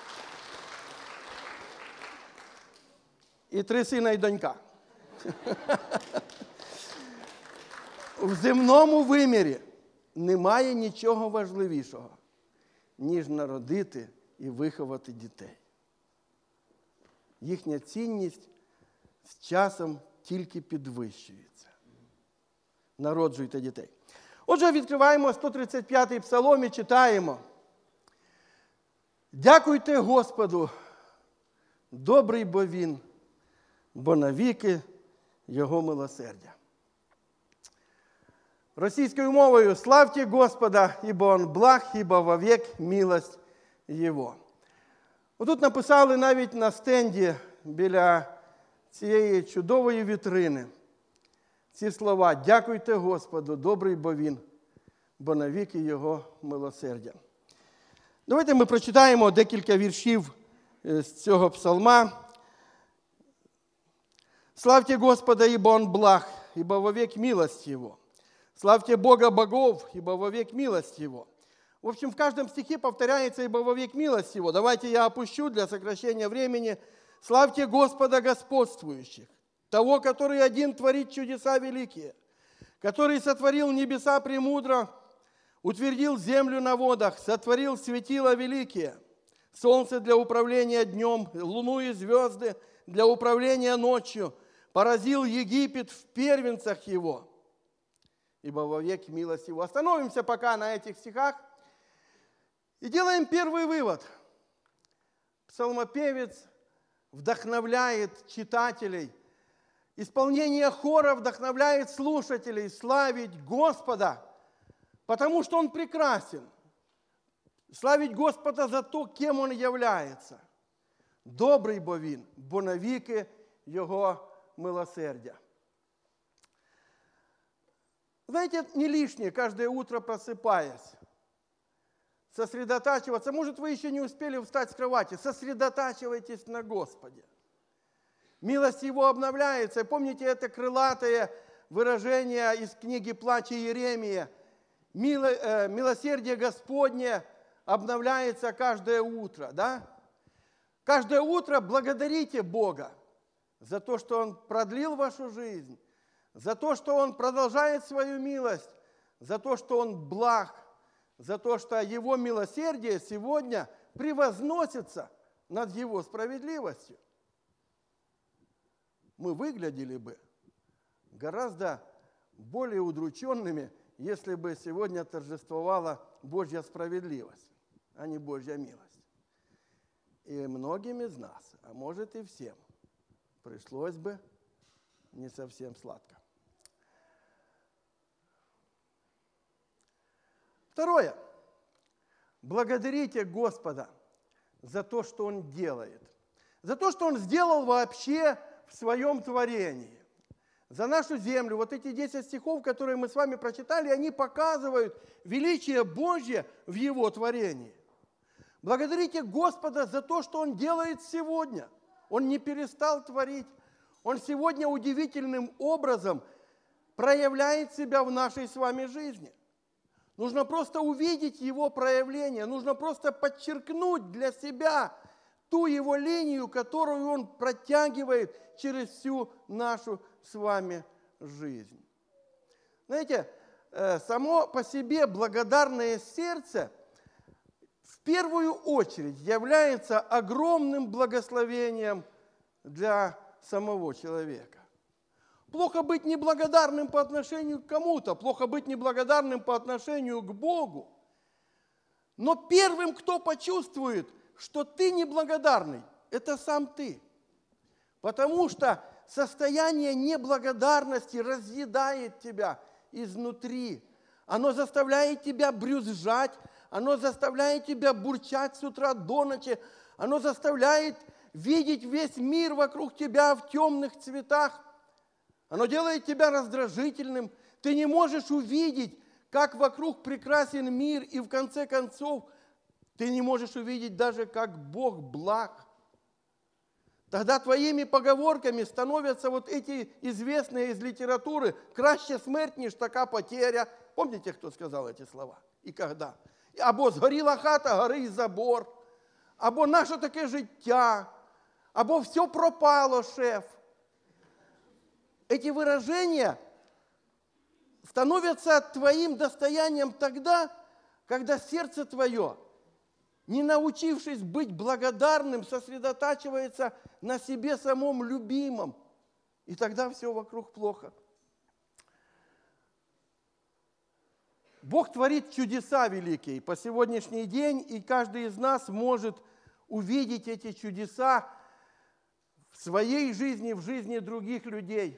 і три сина і донька. В земному вимірі немає нічого важливішого, ніж народити і виховати дітей. Їхня цінність з часом тільки підвищується. Народжуйте дітей. Отже, відкриваємо сто тридцять п'ятий псалом і читаємо. Дякуйте Господу, добрий бо Він, бо навіки Його милосердя. Російською мовою «Славьте Господа, ибо Он благ, ибо вовек милость Його». Отут написали навіть на стенді біля цієї чудової вітрини ці слова «Дякуйте Господу, добрий бо Він, бо навіки Його милосердя». Давайте ми прочитаємо декілька віршів з цього псалма. «Славьте Господа, ибо Он благ, ибо вовек милость Его. Славьте Бога богов, ибо вовек милость Его». В общем, в каждом стихе повторяется «ибо вовек милость Его». Давайте я опущу для сокращения времени. «Славьте Господа господствующих, того, который один творит чудеса великие, который сотворил небеса премудро, утвердил землю на водах, сотворил светила великие, солнце для управления днем, луну и звезды для управления ночью, поразил Египет в первенцах его, ибо вовек милость Его». Остановимся пока на этих стихах и делаем первый вывод. Псалмопевец вдохновляет читателей, исполнение хора вдохновляет слушателей славить Господа, потому что Он прекрасен. Славить Господа за то, кем Он является. Добрий бо Він, бо навіки Його милосердя. Знаете, не лишнее каждое утро просыпаясь, сосредотачиваться. Может, вы еще не успели встать с кровати. Сосредотачивайтесь на Господе. Милость Его обновляется. И помните это крылатое выражение из книги «Плача Иеремия». Мило, э, милосердие Господне обновляется каждое утро. Да? Каждое утро благодарите Бога за то, что Он продлил вашу жизнь, за то, что Он продолжает свою милость, за то, что Он благ, за то, что Его милосердие сегодня превозносится над Его справедливостью. Мы выглядели бы гораздо более удрученными, если бы сегодня торжествовала Божья справедливость, а не Божья милость. И многим из нас, а может и всем, пришлось бы не совсем сладко. Второе. Благодарите Господа за то, что Он делает. За то, что Он сделал вообще в Своем творении. За нашу землю. Вот эти десять стихов, которые мы с вами прочитали, они показывают величие Божье в Его творении. Благодарите Господа за то, что Он делает сегодня. Он не перестал творить. Он сегодня удивительным образом проявляет себя в нашей с вами жизни. Нужно просто увидеть Его проявление, нужно просто подчеркнуть для себя ту Его линию, которую Он протягивает через всю нашу с вами жизнь. Знаете, само по себе благодарное сердце в первую очередь является огромным благословением для самого человека. Плохо быть неблагодарным по отношению к кому-то, плохо быть неблагодарным по отношению к Богу. Но первым, кто почувствует, что ты неблагодарный, это сам ты. Потому что состояние неблагодарности разъедает тебя изнутри. Оно заставляет тебя брюзжать, оно заставляет тебя бурчать с утра до ночи, оно заставляет видеть весь мир вокруг тебя в темных цветах. Оно делает тебя раздражительным. Ты не можешь увидеть, как вокруг прекрасен мир, и в конце концов ты не можешь увидеть даже, как Бог благ. Тогда твоими поговорками становятся вот эти известные из литературы «краще смерть, ніж така потеря». Помните, кто сказал эти слова? И когда? Або «згоріла хата, гори й забор», або «наше таке життя», або «все пропало, шеф». Эти выражения становятся твоим достоянием тогда, когда сердце твое, не научившись быть благодарным, сосредотачивается на себе самом любимом. И тогда все вокруг плохо. Бог творит чудеса великие по сегодняшний день, и каждый из нас может увидеть эти чудеса в своей жизни, в жизни других людей.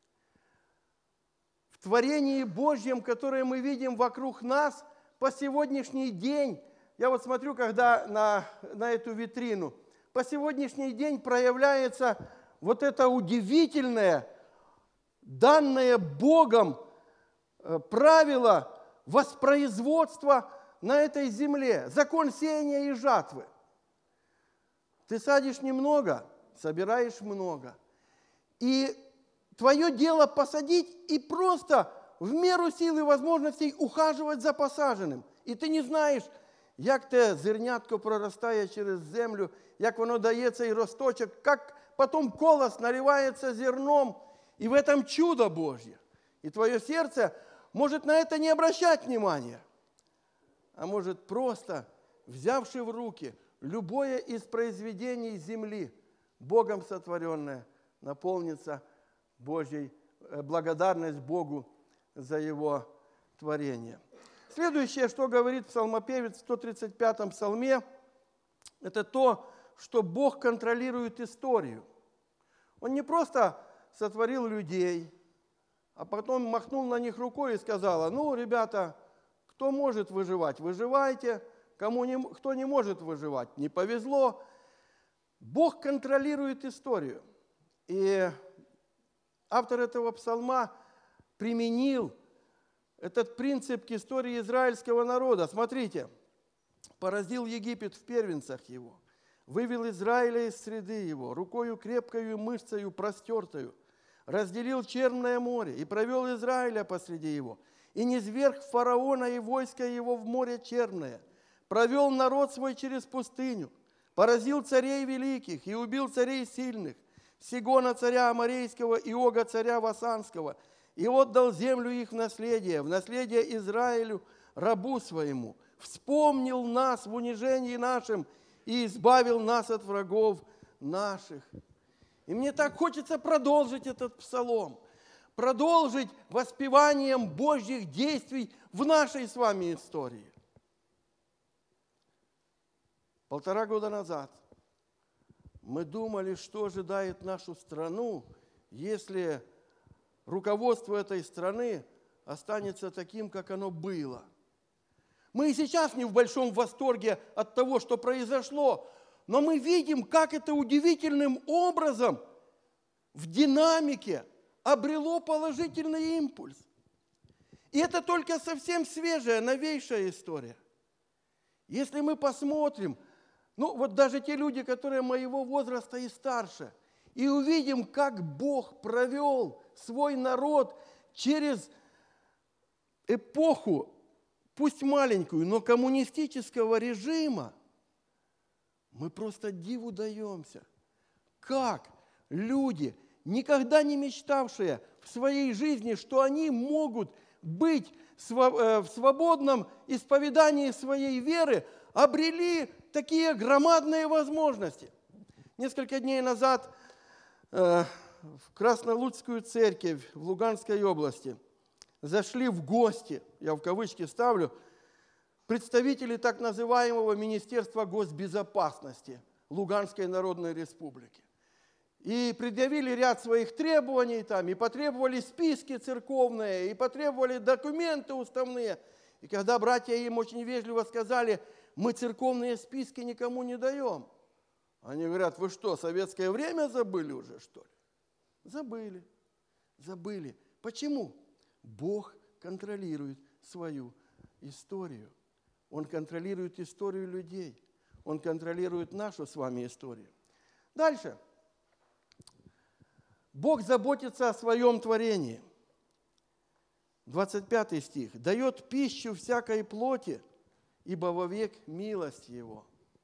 В творении Божьем, которое мы видим вокруг нас, по сегодняшний день, я вот смотрю, когда на, на эту витрину, по сегодняшний день проявляется вот это удивительное, данное Богом правило воспроизводства на этой земле, закон сеяния и жатвы. Ты садишь немного, собираешь много. И твое дело посадить и просто в меру сил и возможностей ухаживать за посаженным. І ти не знаєш, як те зернятко проростає через землю, як воно дається і росточок, як потом колос наливается зерном, и в этом чудо Божье. И твое сердце может на это не обращать внимания, а может просто, взявши в руки любое из произведений земли, Богом сотворенное, наполнится Божьей благодарность Богу за Его творение. Следующее, что говорит псалмопевец в сто тридцать пятом псалме, это то, что Бог контролирует историю. Он не просто сотворил людей, а потом махнул на них рукой и сказал: ну, ребята, кто может выживать, выживайте, кому не, кто не может выживать, не повезло. Бог контролирует историю. И автор этого псалма применил этот принцип к истории израильского народа. Смотрите, поразил Египет в первенцах его, вывел Израиля из среды его, рукою крепкою и мышцею простертою, разделил Черное море и провел Израиля посреди его, и низвергг фараона и войско его в море Черное, провел народ свой через пустыню, поразил царей великих и убил царей сильных, Сигона царя Аморейского и Ога царя Васанского, и отдал землю их в наследие, в наследие Израилю, рабу своему. Вспомнил нас в унижении нашем и избавил нас от врагов наших. И мне так хочется продолжить этот псалом, продолжить воспеванием Божьих действий в нашей с вами истории. Полтора года назад мы думали, что ожидает нашу страну, если руководство этой страны останется таким, как оно было. Мы и сейчас не в большом восторге от того, что произошло, но мы видим, как это удивительным образом в динамике обрело положительный импульс. И это только совсем свежая, новейшая история. Если мы посмотрим, ну вот даже те люди, которые моего возраста и старше, и увидим, как Бог провел свой народ через эпоху, пусть маленькую, но коммунистического режима, мы просто диву даемся. Как люди, никогда не мечтавшие в своей жизни, что они могут быть в свободном исповедании своей веры, обрели такие громадные возможности. Несколько дней назад э, в Краснолуцкую церковь в Луганской области зашли в гости, я в кавычки ставлю, представители так называемого Министерства госбезопасности Луганской Народной Республики. И предъявили ряд своих требований, там, и потребовали списки церковные, и потребовали документы уставные. И когда братья им очень вежливо сказали, мы церковные списки никому не даем, они говорят, вы что, советское время забыли уже, что ли? Забыли, забыли. Почему? Бог контролирует свою историю. Он контролирует историю людей. Он контролирует нашу с вами историю. Дальше. Бог заботится о своем творении. двадцать пятый стих. «Дает пищу всякой плоти, ибо вовек милость Его».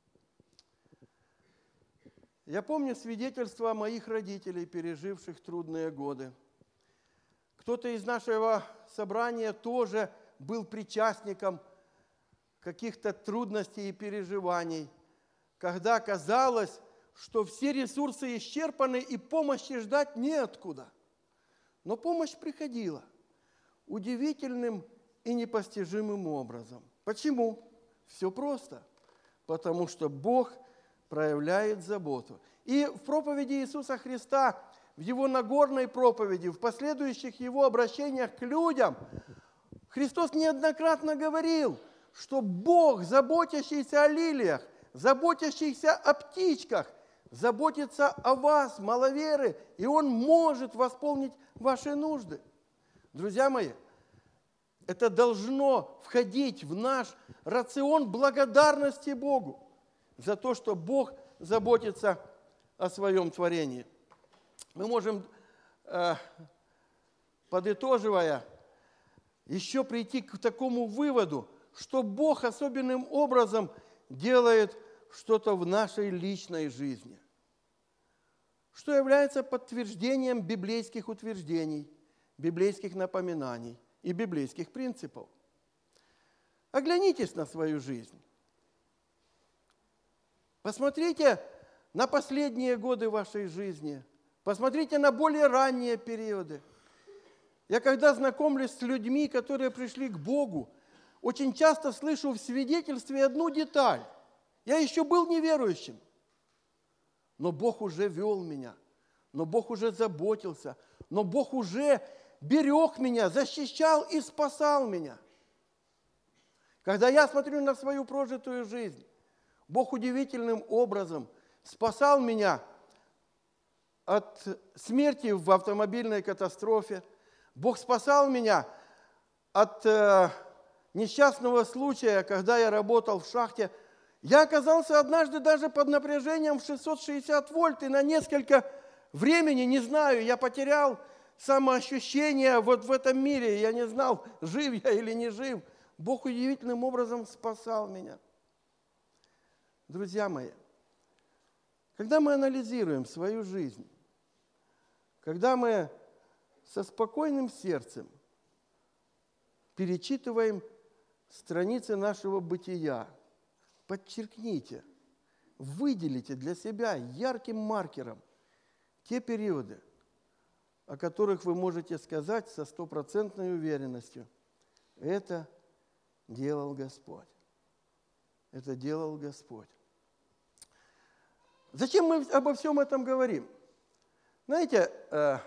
Я помню свидетельства моих родителей, переживших трудные годы. Кто-то из нашего собрания тоже был причастником каких-то трудностей и переживаний, когда казалось, что все ресурсы исчерпаны и помощи ждать неоткуда. Но помощь приходила удивительным и непостижимым образом. Почему? Все просто. Потому что Бог проявляет заботу. И в проповеди Иисуса Христа, в Его Нагорной проповеди, в последующих Его обращениях к людям, Христос неоднократно говорил, что Бог, заботящийся о лилиях, заботящийся о птичках, заботится о вас, маловеры, и Он может восполнить ваши нужды. Друзья мои, это должно входить в наш рацион благодарности Богу за то, что Бог заботится о своем творении. Мы можем, э, подытоживая, еще прийти к такому выводу, что Бог особенным образом делает что-то в нашей личной жизни, что является подтверждением библейских утверждений, библейских напоминаний и библейских принципов. Оглянитесь на свою жизнь. Посмотрите на последние годы вашей жизни. Посмотрите на более ранние периоды. Я когда знакомлюсь с людьми, которые пришли к Богу, очень часто слышу в свидетельстве одну деталь. Я еще был неверующим, но Бог уже вел меня, но Бог уже заботился, но Бог уже берег меня, защищал и спасал меня. Когда я смотрю на свою прожитую жизнь, Бог удивительным образом спасал меня от смерти в автомобильной катастрофе. Бог спасал меня от э, несчастного случая, когда я работал в шахте. Я оказался однажды даже под напряжением в шестьсот шестьдесят вольт, и на несколько времени, не знаю, я потерял самоощущение вот в этом мире. Я не знал, жив я или не жив. Бог удивительным образом спасал меня. Друзья мои, когда мы анализируем свою жизнь, когда мы со спокойным сердцем перечитываем страницы нашего бытия, подчеркните, выделите для себя ярким маркером те периоды, о которых вы можете сказать со стопроцентной уверенностью: это делал Господь. Это делал Господь. Зачем мы обо всем этом говорим? Знаете, э,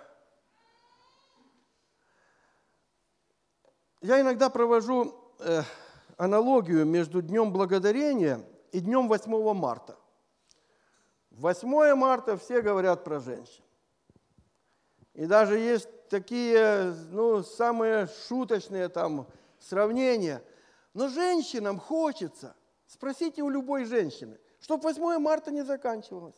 я иногда провожу э, аналогию между Днем Благодарения и Днем восьмого марта. восьмое марта все говорят про женщин. И даже есть такие, ну, самые шуточные там сравнения. Но женщинам хочется, спросите у любой женщины, чтобы восьмое марта не заканчивалось.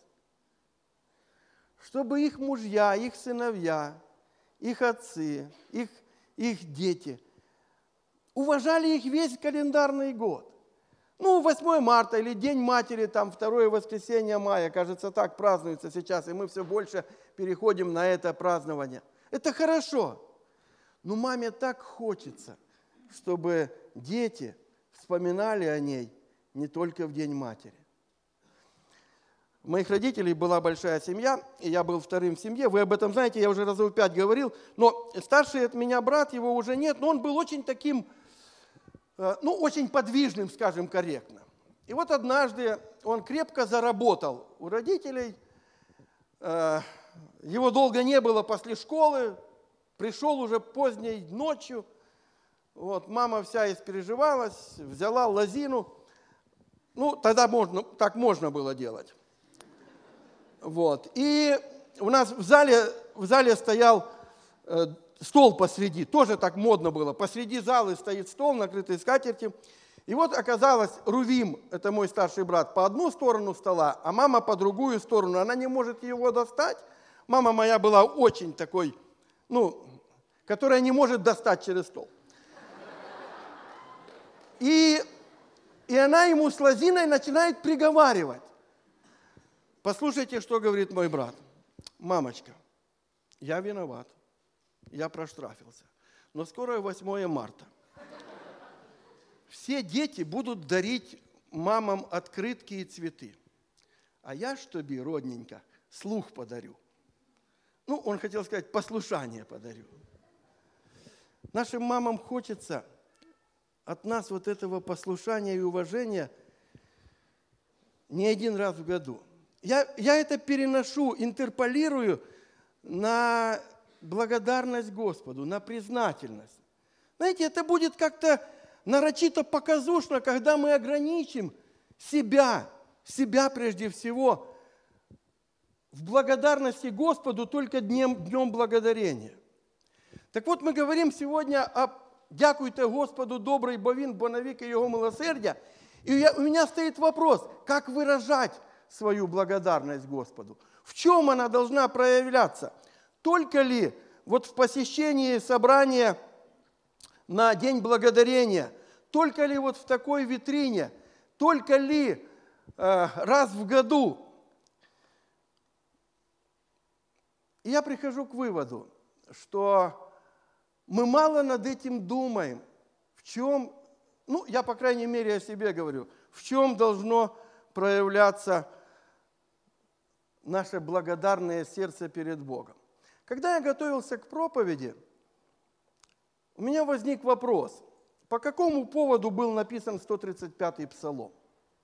Чтобы их мужья, их сыновья, их отцы, их, их дети уважали их весь календарный год. Ну, восьмое марта или День матери, там, второе воскресенье мая, кажется, так празднуется сейчас, и мы все больше переходим на это празднование. Это хорошо, но маме так хочется, чтобы дети вспоминали о ней не только в День матери. У моих родителей была большая семья, и я был вторым в семье. Вы об этом знаете, я уже разов пять говорил. Но старший от меня брат, его уже нет, но он был очень таким, ну, очень подвижным, скажем, корректно. И вот однажды он крепко заработал у родителей. Его долго не было после школы, пришел уже поздней ночью. Вот, мама вся испереживалась, взяла лозину. Ну, тогда можно, так можно было делать. Вот. И у нас в зале, в зале стоял э, стол посреди, тоже так модно было. Посреди зала стоит стол, накрытый скатертью. И вот оказалось, Рувим, это мой старший брат, по одну сторону стола, а мама по другую сторону. Она не может его достать. Мама моя была очень такой, ну, которая не может достать через стол. И, и она ему с лозиной начинает приговаривать. Послушайте, что говорит мой брат. Мамочка, я виноват, я проштрафился, но скоро восьмое марта. Все дети будут дарить мамам открытки и цветы. А я ж тобі, родненько, слух подарю. Ну, он хотел сказать, послушание подарю. Нашим мамам хочется от нас вот этого послушания и уважения не один раз в году. Я, я это переношу, интерполирую на благодарность Господу, на признательность. Знаете, это будет как-то нарочито показушно, когда мы ограничим себя, себя прежде всего, в благодарности Господу только днем, днем благодарения. Так вот, мы говорим сегодня о «Дякуйте Господу, добрый, бо Він, бо навіки Його милосердя». И я, у меня стоит вопрос, как выражать свою благодарность Господу? В чем она должна проявляться? Только ли вот в посещении собрания на День Благодарения, только ли вот в такой витрине, только ли э, раз в году? И я прихожу к выводу, что мы мало над этим думаем, в чем, ну, я, по крайней мере, о себе говорю, в чем должно проявляться наше благодарное сердце перед Богом. Когда я готовился к проповеди, у меня возник вопрос, по какому поводу был написан сто тридцать пятый псалом?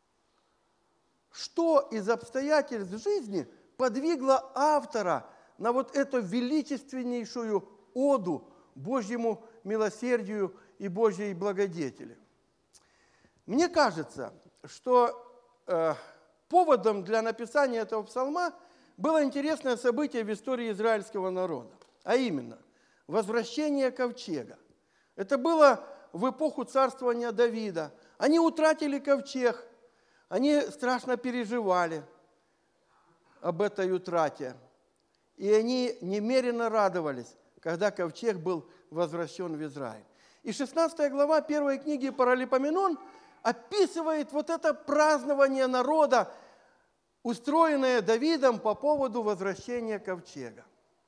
Что из обстоятельств жизни подвигло автора на вот эту величественнейшую оду Божьему милосердию и Божьей благодетели? Мне кажется, что э, поводом для написания этого псалма было интересное событие в истории израильского народа, а именно возвращение ковчега. Это было в эпоху царствования Давида. Они утратили ковчег, они страшно переживали об этой утрате, и они немерено радовались, когда ковчег был возвращен в Израиль. И шестнадцатая глава первой книги Паралипоменон описывает вот это празднование народа, устроенное Давидом по поводу возвращения ковчега.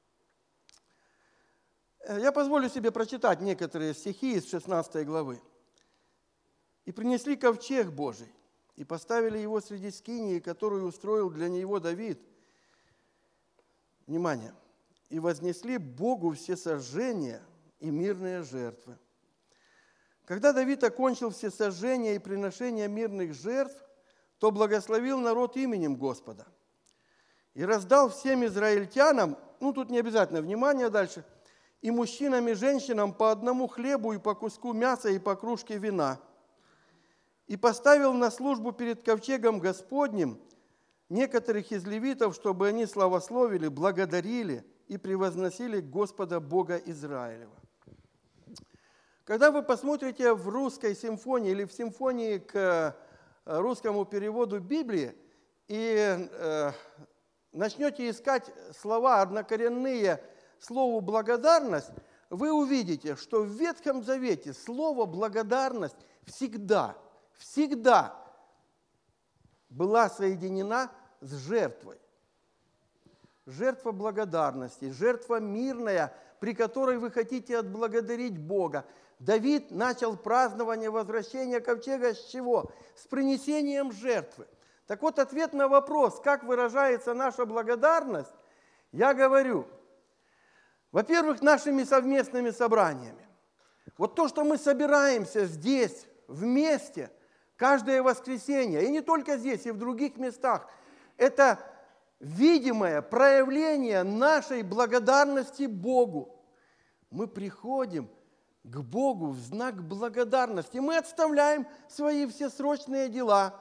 Я позволю себе прочитать некоторые стихи из шестнадцатой главы. «И принесли ковчег Божий, и поставили его среди скинии, которую устроил для него Давид». Внимание! «И вознесли Богу все сожжения и мирные жертвы». Когда Давид окончил все сожжения и приношения мирных жертв, то благословил народ именем Господа и раздал всем израильтянам, ну тут не обязательно, внимание дальше, и мужчинам и женщинам по одному хлебу и по куску мяса и по кружке вина, и поставил на службу перед ковчегом Господним некоторых из левитов, чтобы они славословили, благодарили и превозносили Господа Бога Израилева. Когда вы посмотрите в русской симфонии или в симфонии к русскому переводу Библии и э, начнете искать слова однокоренные слову «благодарность», вы увидите, что в Ветхом Завете слово «благодарность» всегда, всегда была соединена с жертвой. Жертва благодарности, жертва мирная, при которой вы хотите отблагодарить Бога. Давид начал празднование возвращения ковчега с чего? С принесением жертвы. Так вот, ответ на вопрос, как выражается наша благодарность, я говорю, во-первых, нашими совместными собраниями. Вот то, что мы собираемся здесь, вместе, каждое воскресенье, и не только здесь, и в других местах, это видимое проявление нашей благодарности Богу. Мы приходим к Богу в знак благодарности. Мы отставляем свои все срочные дела.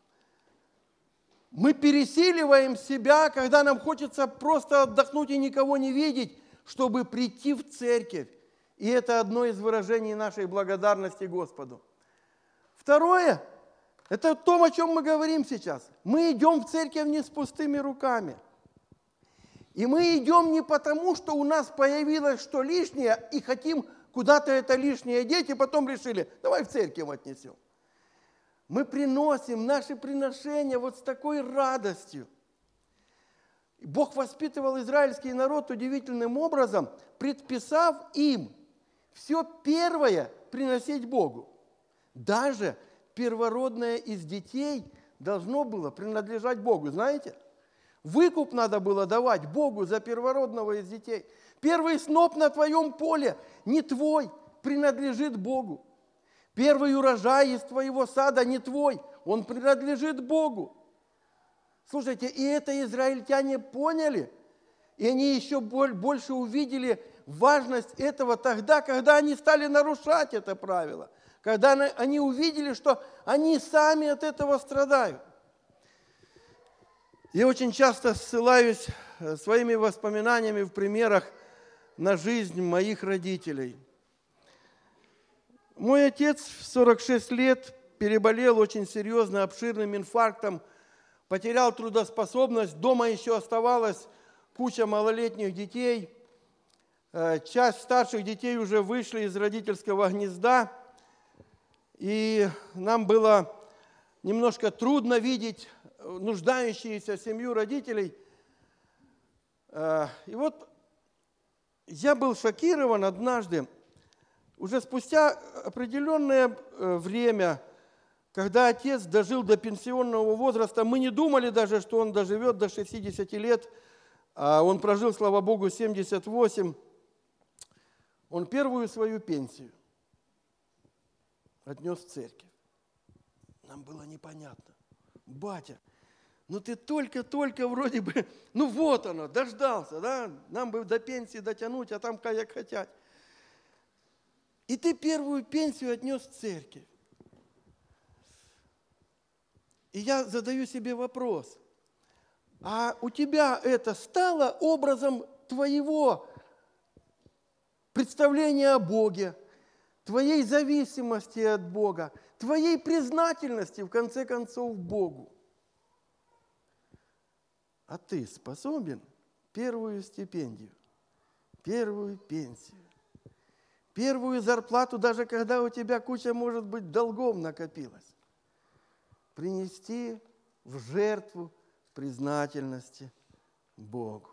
Мы пересиливаем себя, когда нам хочется просто отдохнуть и никого не видеть, чтобы прийти в церковь. И это одно из выражений нашей благодарности Господу. Второе, это то, о чем мы говорим сейчас. Мы идем в церковь не с пустыми руками. И мы идем не потому, что у нас появилось что лишнее, и хотим куда-то это лишнее деть, и потом решили, давай в церковь отнесем. Мы приносим наши приношения вот с такой радостью. Бог воспитывал израильский народ удивительным образом, предписав им все первое приносить Богу. Даже первородное из детей должно было принадлежать Богу. Знаете? Выкуп надо было давать Богу за первородного из детей. Первый сноп на твоем поле не твой, принадлежит Богу. Первый урожай из твоего сада не твой, он принадлежит Богу. Слушайте, и это израильтяне поняли, и они еще больше увидели важность этого тогда, когда они стали нарушать это правило, когда они увидели, что они сами от этого страдают. Я очень часто ссылаюсь своими воспоминаниями в примерах на жизнь моих родителей. Мой отец в сорок шесть лет переболел очень серьезно обширным инфарктом, потерял трудоспособность, дома еще оставалась куча малолетних детей, часть старших детей уже вышли из родительского гнезда, и нам было немножко трудно видеть нуждающуюся семью родителей. И вот я был шокирован однажды, уже спустя определенное время, когда отец дожил до пенсионного возраста, мы не думали даже, что он доживет до шестидесяти лет, а он прожил, слава Богу, семьдесят восемь. Он первую свою пенсию отнес в церковь. Нам было непонятно. Батя, ну ты только-только вроде бы, ну вот оно, дождался, да? Нам бы до пенсии дотянуть, а там как хотят. И ты первую пенсию отнес в церковь. И я задаю себе вопрос, а у тебя это стало образом твоего представления о Боге, твоей зависимости от Бога, твоей признательности, в конце концов, Богу? А ты способен первую стипендию, первую пенсию, первую зарплату, даже когда у тебя куча, может быть, долгов накопилась, принести в жертву признательности Богу?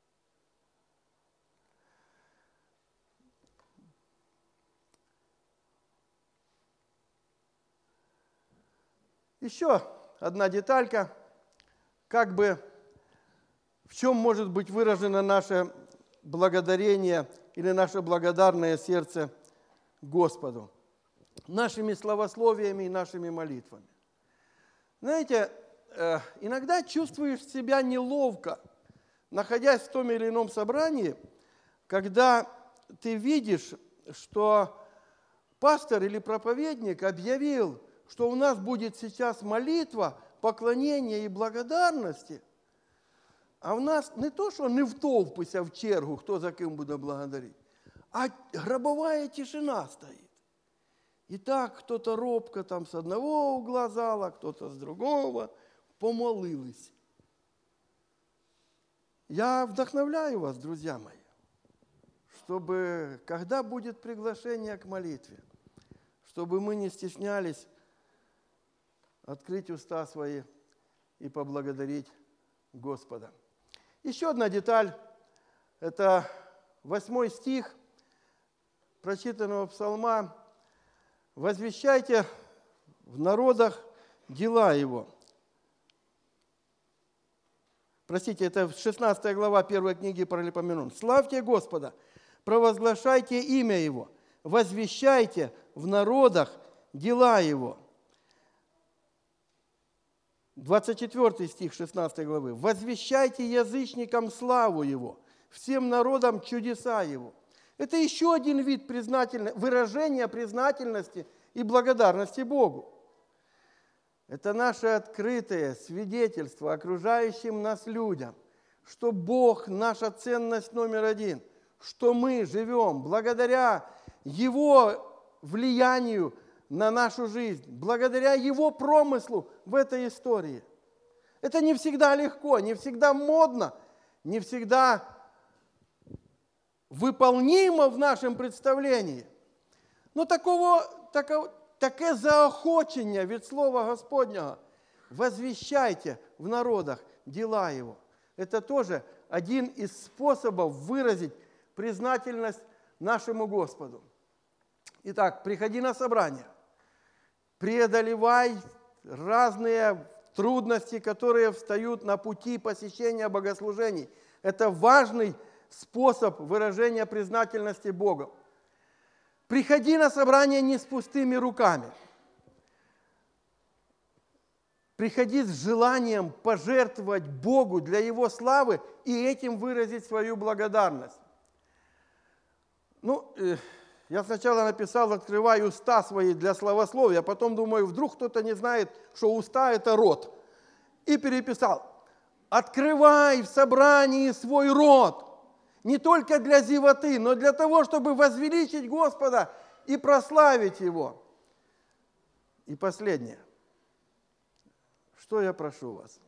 Еще одна деталька, как бы в чем может быть выражено наше благодарение или наше благодарное сердце Господу? Нашими словословиями и нашими молитвами. Знаете, иногда чувствуешь себя неловко, находясь в том или ином собрании, когда ты видишь, что пастор или проповедник объявил, что у нас будет сейчас молитва, поклонение и благодарности, а у нас не то, что не втовпися в чергу, хто за ким буде благодарить, а гробовая тишина стоит. И так кто-то робко там с одного угла зала, кто-то с другого помолились. Я вдохновляю вас, друзья мои, чтобы, когда будет приглашение к молитве, чтобы мы не стеснялись открыть уста свои и поблагодарить Господа. Еще одна деталь, это восьмой стих прочитанного псалма. «Возвещайте в народах дела Его, простите, это шестнадцатая глава первой книги Паралипоменон. «Славьте Господа, провозглашайте имя Его, возвещайте в народах дела Его». двадцать четвёртый стих шестнадцатой главы. «Возвещайте язычникам славу Его, всем народам чудеса Его». Это еще один вид признательности, выражения признательности и благодарности Богу. Это наше открытое свидетельство окружающим нас людям, что Бог – наша ценность номер один, что мы живем благодаря Его влиянию на нашу жизнь, благодаря Его промыслу в этой истории. Это не всегда легко, не всегда модно, не всегда выполнимо в нашем представлении. Но такого, таково, таке заохочення від Слова Господнього. Возвещайте в народах дела Его. Это тоже один из способов выразить признательность нашему Господу. Итак, приходи на собрание. Преодолевай разные трудности, которые встают на пути посещения богослужений. Это важный способ выражения признательности Богу. Приходи на собрание не с пустыми руками. Приходи с желанием пожертвовать Богу для Его славы и этим выразить свою благодарность. Ну, э, я сначала написал «открывай уста свои для славословия», а потом думаю, вдруг кто-то не знает, что уста – это рот. И переписал «открывай в собрании свой рот». Не только для зевоты, но для того, чтобы возвеличить Господа и прославить Его. И последнее. Что я прошу вас?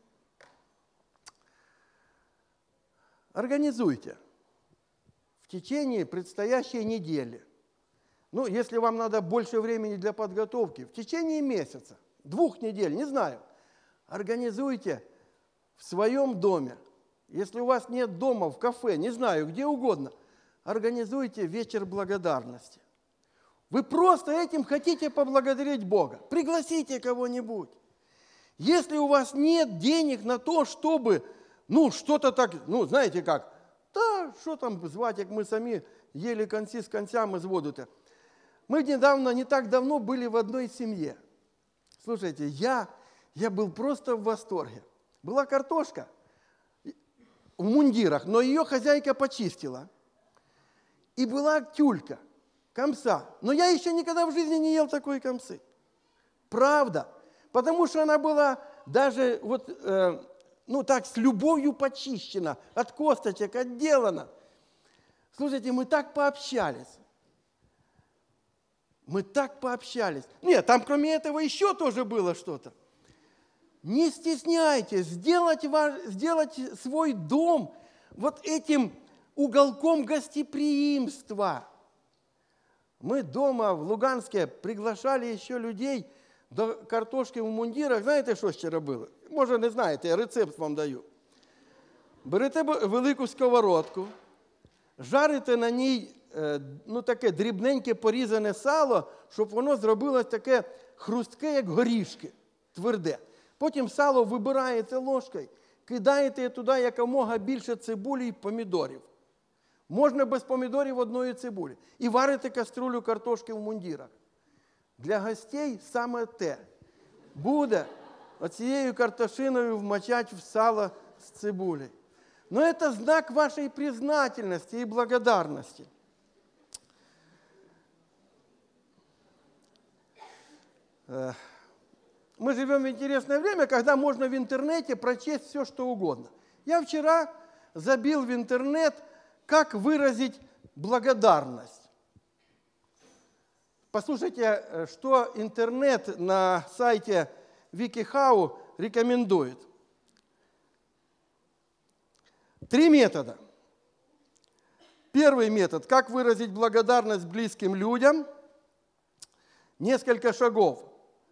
Организуйте в течение предстоящей недели, ну, если вам надо больше времени для подготовки, в течение месяца, двух недель, не знаю, организуйте в своем доме. Если у вас нет дома, в кафе, не знаю, где угодно, организуйте вечер благодарности. Вы просто этим хотите поблагодарить Бога. Пригласите кого-нибудь. Если у вас нет денег на то, чтобы, ну, что-то так, ну, знаете как, да, что там звать, как мы сами ели концы с концами зводу-то. Мы недавно, не так давно были в одной семье. Слушайте, я, я был просто в восторге. Была картошка в мундирах, но ее хозяйка почистила. И была тюлька, камса. Но я еще никогда в жизни не ел такой камсы. Правда. Потому что она была даже вот, э, ну так, с любовью почищена, от косточек отделана. Слушайте, мы так пообщались. Мы так пообщались. Нет, там кроме этого еще тоже было что-то. Не стесняйтесь сделать, ваш, сделать свой дом вот этим уголком гостеприимства. Мы дома в Луганске приглашали еще людей до картошки в мундирах. Знаєте, що ще робили? Може, не знаєте, я рецепт вам даю. Берете велику сковородку, жарите на ній ну, таке дрібненьке порізане сало, щоб воно зробилось таке хрустке, як горішки, тверде. Потім сало вибираєте ложкою, кидаєте туди якомога більше цибулі і помідорів. Можна без помідорів одної цибулі. І варите каструлю картошки в мундирах. Для гостей саме те. Буде оцією картошиною вмочать в сало з цибулею. Но это знак вашей признательности и благодарности. Мы живем в интересное время, когда можно в интернете прочесть все, что угодно. Я вчера забил в интернет, как выразить благодарность. Послушайте, что интернет на сайте WikiHow рекомендует. Три метода. Первый метод – как выразить благодарность близким людям. Несколько шагов.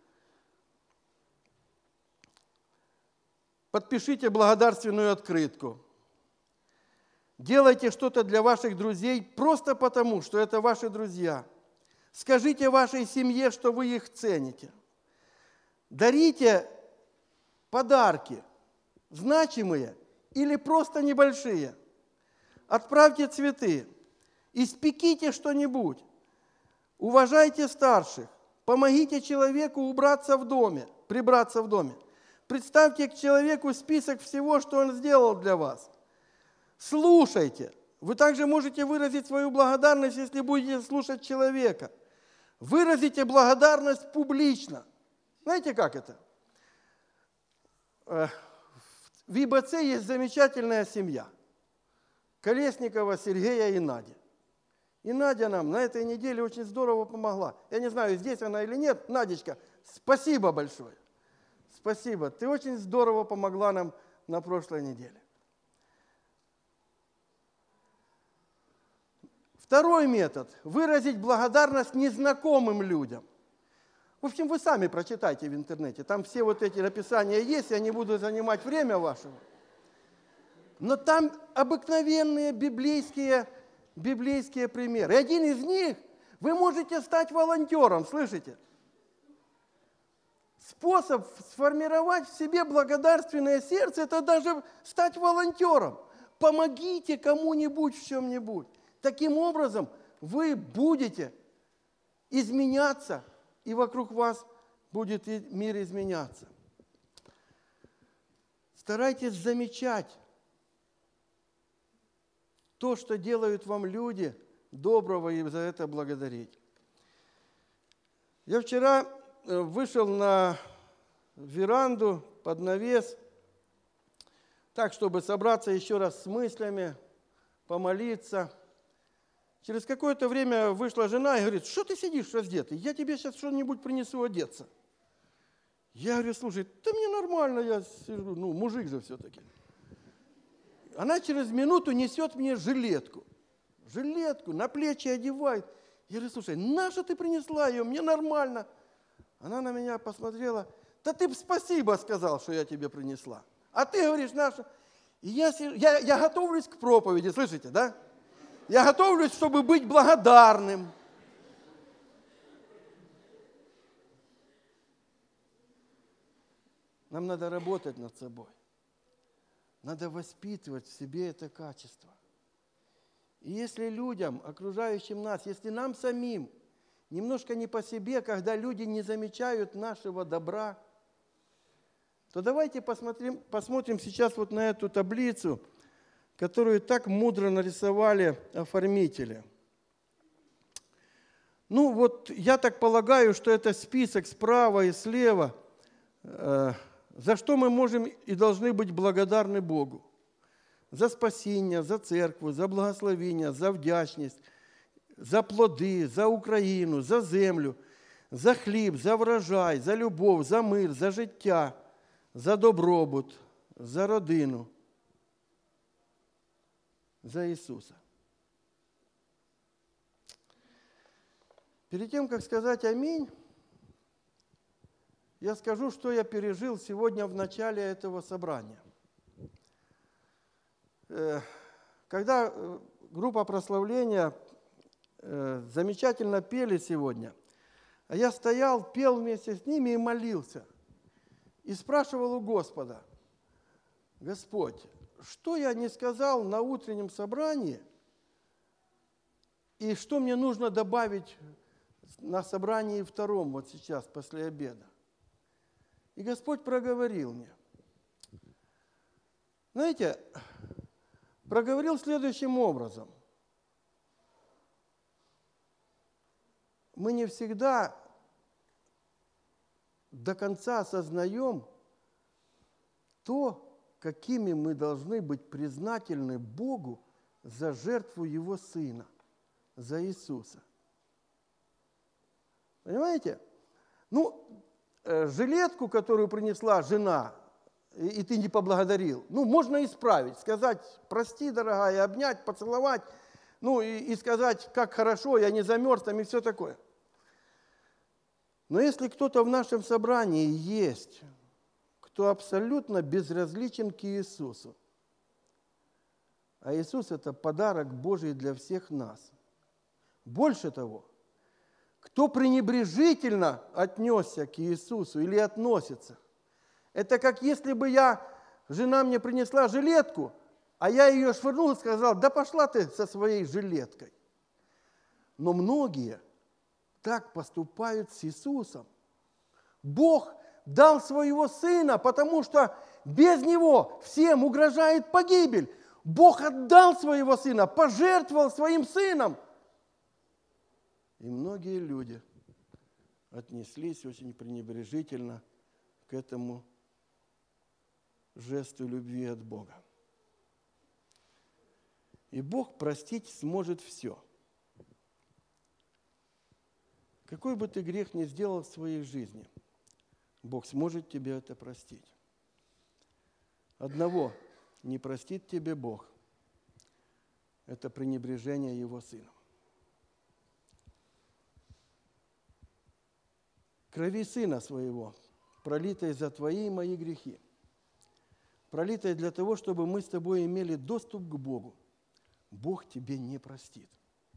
Подпишите благодарственную открытку. Делайте что-то для ваших друзей просто потому, что это ваши друзья. Скажите вашей семье, что вы их цените. Дарите подарки, значимые или просто небольшие. Отправьте цветы, испеките что-нибудь, уважайте старших, помогите человеку убраться в доме, прибраться в доме. Представьте к человеку список всего, что он сделал для вас. Слушайте. Вы также можете выразить свою благодарность, если будете слушать человека. Выразите благодарность публично. Знаете, как это? В И Б Ц есть замечательная семья. Колесникова, Сергея и Надя. И Надя нам на этой неделе очень здорово помогла. Я не знаю, здесь она или нет. Надечка, спасибо большое. Спасибо. Ты очень здорово помогла нам на прошлой неделе. Второй метод – выразить благодарность незнакомым людям. В общем, вы сами прочитайте в интернете. Там все вот эти написания есть, я не буду занимать время вашего. Но там обыкновенные библейские, библейские примеры. И один из них – вы можете стать волонтером, слышите? Способ сформировать в себе благодарственное сердце – это даже стать волонтером. Помогите кому-нибудь в чем-нибудь. Таким образом, вы будете изменяться, и вокруг вас будет мир изменяться. Старайтесь замечать то, что делают вам люди, доброго, и за это благодарить. Я вчера вышел на веранду под навес, так, чтобы собраться еще раз с мыслями, помолиться. Через какое-то время вышла жена и говорит: что ты сидишь раздетый? Я тебе сейчас что-нибудь принесу одеться. Я говорю: слушай, да мне нормально, я сижу, ну, мужик же все-таки. Она через минуту несет мне жилетку. Жилетку на плечи одевает. Я говорю: слушай, на что ты принесла ее? Мне нормально. Она на меня посмотрела: да ты бы спасибо сказал, что я тебе принесла. А ты говоришь: наша. И я, я, я готовлюсь к проповеди, слышите, да? Я готовлюсь, чтобы быть благодарным. Нам надо работать над собой. Надо воспитывать в себе это качество. И если людям, окружающим нас, если нам самим немножко не по себе, когда люди не замечают нашего добра, то давайте посмотрим, посмотрим сейчас вот на эту таблицу, которую так мудро нарисовали оформители. Ну вот я так полагаю, что это список справа и слева, э, за что мы можем и должны быть благодарны Богу. За спасение, за церкву, за благословение, за вдячність, за плоди, за Україну, за землю, за хліб, за врожай, за любов, за мир, за життя, за добробут, за родину, за Иисуса. Перед тем, как сказать аминь, я скажу, что я пережил сегодня в начале этого собрания. Когда группа прославления замечательно пели сегодня, а я стоял, пел вместе с ними и молился. И спрашивал у Господа: Господь, что я не сказал на утреннем собрании, и что мне нужно добавить на собрании втором, вот сейчас, после обеда? И Господь проговорил мне. Знаете, проговорил следующим образом. Мы не всегда до конца осознаем то, какими мы должны быть признательны Богу за жертву Его Сына, за Иисуса. Понимаете? Ну, жилетку, которую принесла жена, и ты не поблагодарил, ну, можно исправить, сказать: прости, дорогая, обнять, поцеловать, ну, и, и сказать, как хорошо, я не замерз там и все такое. Но если кто-то в нашем собрании есть, кто абсолютно безразличен к Иисусу, а Иисус – это подарок Божий для всех нас. Больше того, кто пренебрежительно отнесся к Иисусу или относится, это как если бы я жена мне принесла жилетку, а я ее швырнул и сказал, да пошла ты со своей жилеткой. Но многие так поступают с Иисусом. Бог дал своего Сына, потому что без Него всем угрожает погибель. Бог отдал своего Сына, пожертвовал своим Сыном. И многие люди отнеслись очень пренебрежительно к этому жесту любви от Бога. И Бог простить сможет все. Какой бы ты грех ни сделал в своей жизни, Бог сможет тебе это простить. Одного не простит тебе Бог – это пренебрежение Его Сыном. Крови Сына Своего, пролитой за твои и мои грехи, пролитой для того, чтобы мы с тобой имели доступ к Богу, Бог тебе не простит.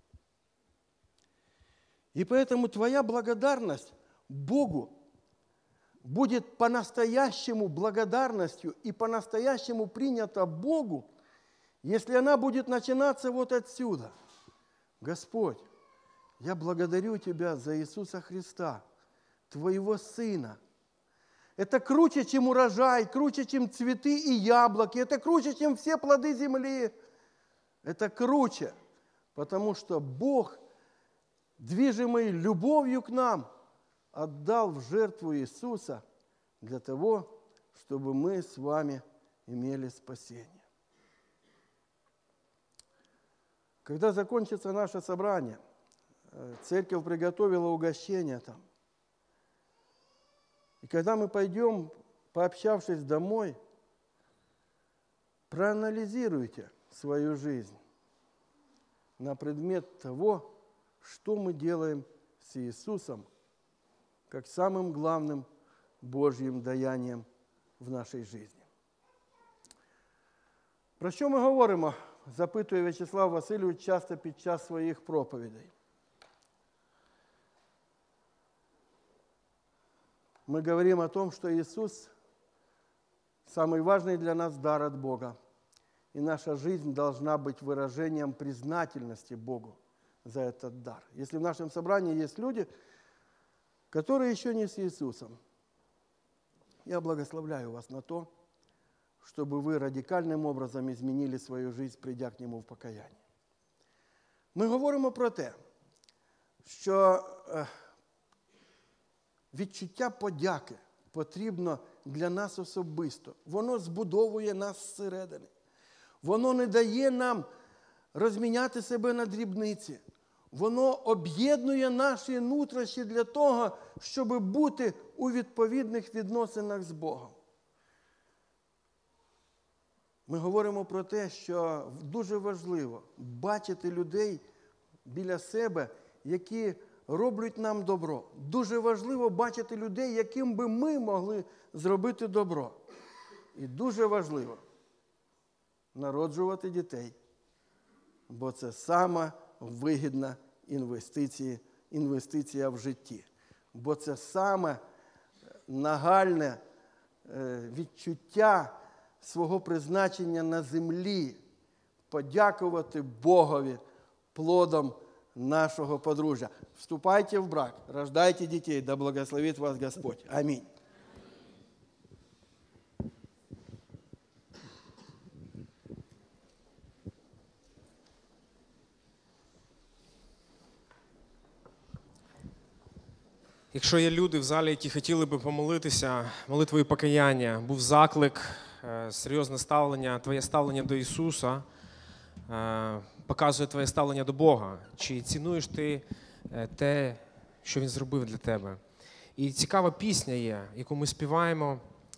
И поэтому твоя благодарность Богу будет по-настоящему благодарностью и по-настоящему принята Богу, если она будет начинаться вот отсюда. Господь, я благодарю Тебя за Иисуса Христа, Твоего Сына. Это круче, чем урожай, круче, чем цветы и яблоки, это круче, чем все плоды земли. Это круче, потому что Бог, движимый любовью к нам, отдал в жертву Иисуса для того, чтобы мы с вами имели спасение. Когда закончится наше собрание, церковь приготовила угощение там. И когда мы пойдем, пообщавшись домой, проанализируйте свою жизнь на предмет того, что мы делаем с Иисусом, как самым главным Божьим даянием в нашій житті. Про що ми говоримо, запитує В'ячеслав Васильович часто під час своїх проповідей. Мы говорим о том, что Иисус – самый важный для нас дар от Бога. И наша жизнь должна быть выражением признательности Богу за этот дар. Если в нашем собрании есть люди, которые еще не с Иисусом, я благословляю вас на то, чтобы вы радикальным образом изменили свою жизнь, придя к Нему в покаяние. Ми говоримо про те, що відчуття подяки потрібно для нас особисто. Воно збудовує нас зсередини. Воно не дає нам розміняти себе на дрібниці. Воно об'єднує наші нутрощі для того, щоб бути у відповідних відносинах з Богом. Ми говоримо про те, що дуже важливо бачити людей біля себе, які роблять нам добро. Дуже важливо бачити людей, яким би ми могли зробити добро. І дуже важливо народжувати дітей, бо це сама вигідна інвестиція, інвестиція в житті. Бо це саме нагальне відчуття свого призначення на землі, подякувати Богові плодом нашего подружжя. Вступайте в брак, рождайте детей, да благословит вас Господь. Аминь. Якщо є люди в залі, які хотіли би помолитися молитвою покаяння, був заклик, серйозне ставлення, твоє ставлення до Ісуса показує твоє ставлення до Бога. Чи цінуєш ти те, що Він зробив для тебе? І цікава пісня є, яку ми співаємо.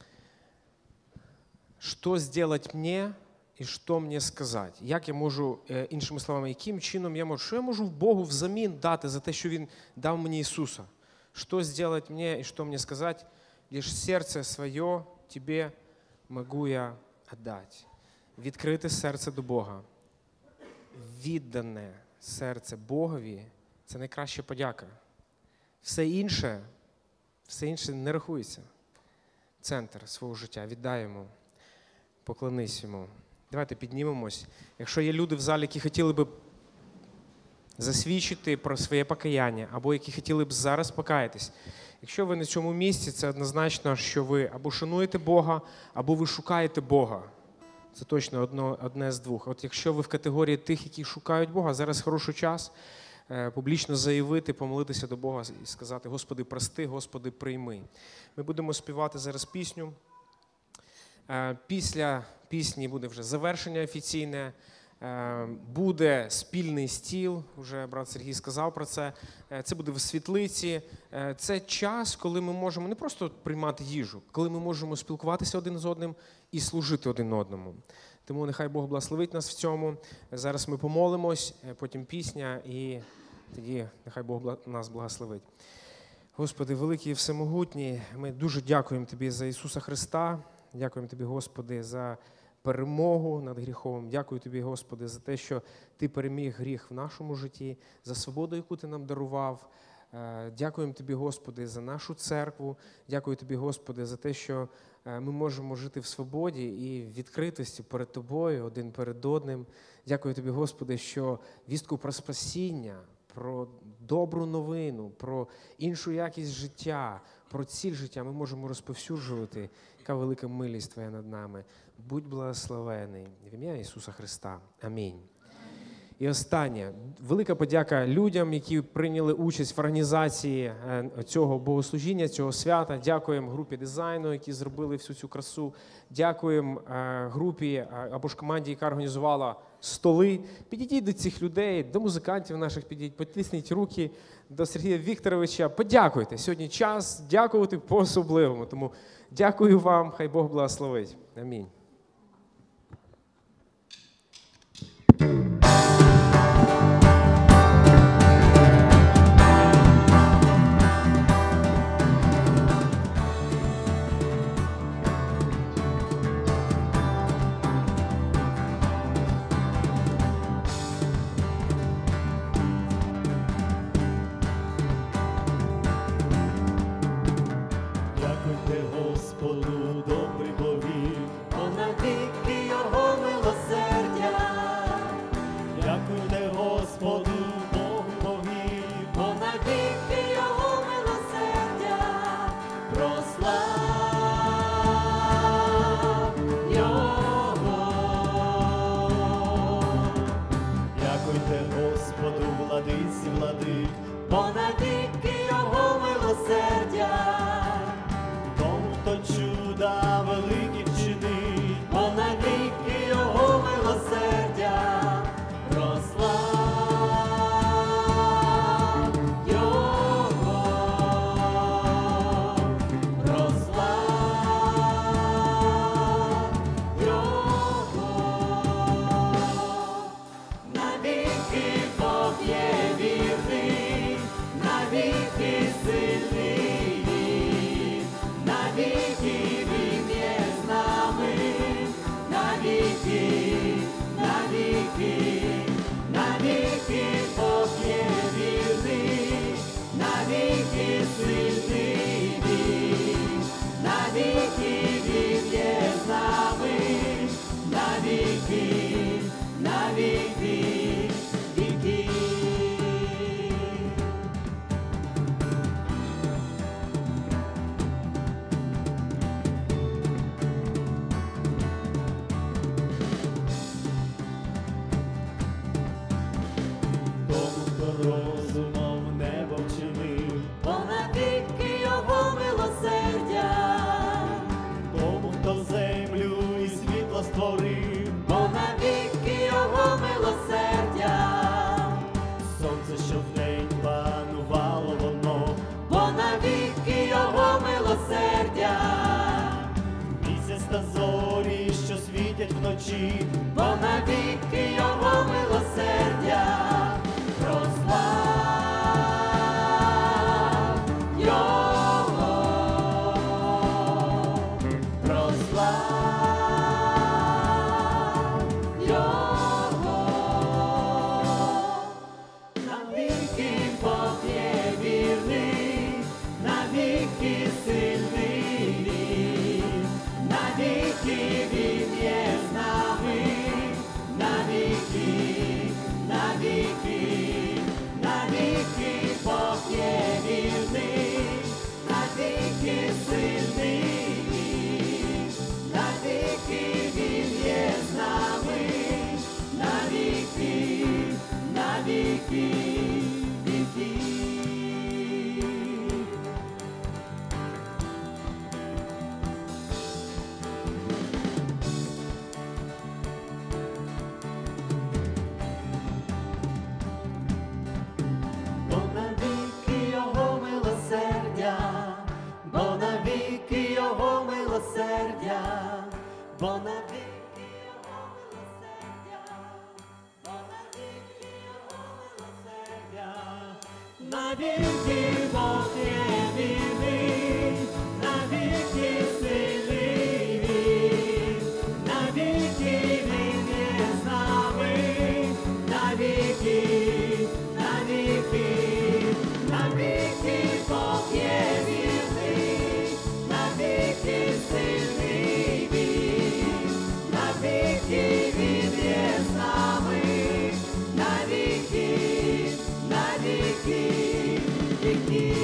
«Що зробити мені і що мені сказати?» Як я можу, іншими словами, яким чином я можу, що я можу Богу взамін дати за те, що Він дав мені Ісуса? Что сделать мне и что мне сказать? Лишь сердце свое тебе могу я отдать. Відкрите серце до Бога. Віддане серце Богові – це найкраща подяка. Все інше, все інше не рахується. Центр свого життя віддай Йому. Поклонись йому. Давайте піднімемось. Якщо є люди в залі, які хотіли б засвідчити про своє покаяння, або які хотіли б зараз покаятись, якщо ви на цьому місці, це однозначно, що ви або шануєте Бога, або ви шукаєте Бога. Це точно одно, одне з двох. От якщо ви в категорії тих, які шукають Бога, зараз хороший час е, публічно заявити, помолитися до Бога і сказати: Господи, прости, Господи, прийми. Ми будемо співати зараз пісню. Е, після пісні буде вже завершення офіційне. Буде спільний стіл, вже брат Сергій сказав про це. Це буде в світлиці. Це час, коли ми можемо не просто приймати їжу, коли ми можемо спілкуватися один з одним і служити один одному. Тому нехай Бог благословить нас в цьому. Зараз ми помолимось, потім пісня, і тоді нехай Бог нас благословить. Господи, великий і всемогутній, ми дуже дякуємо Тобі за Ісуса Христа. Дякуємо Тобі, Господи, за перемогу над гріхом. Дякую Тобі, Господи, за те, що Ти переміг гріх в нашому житті, за свободу, яку Ти нам дарував. Дякуємо Тобі, Господи, за нашу церкву. Дякую Тобі, Господи, за те, що ми можемо жити в свободі і в відкритості перед Тобою, один перед одним. Дякую Тобі, Господи, що вістку про спасіння, про добру новину, про іншу якість життя, про ціль життя ми можемо розповсюджувати. Яка велика милість Твоя над нами. Будь благословений. В ім'я Ісуса Христа. Амінь. І останнє. Велика подяка людям, які прийняли участь в організації цього богослужіння, цього свята. Дякуємо групі дизайну, які зробили всю цю красу. Дякуємо групі або ж команді, яка організувала столи. Підійдіть до цих людей, до музикантів наших підійдіть, потисніть руки до Сергія Вікторовича. Подякуйте. Сьогодні час дякувати по-особливому. Тому дякую вам. Хай Бог благословить. Амінь. Вночі, бо навіки його милосердя, прослав його, прослав його, навіки Бог є вірний, навіки сильний, навіки він є. навіки Бог є вірний, навіки сильний Він, навіки Він є з нами, навіки, навіки, навіки Бог є вірний, навіки сильний Він, навіки Він є з нами, навіки, навіки, віки.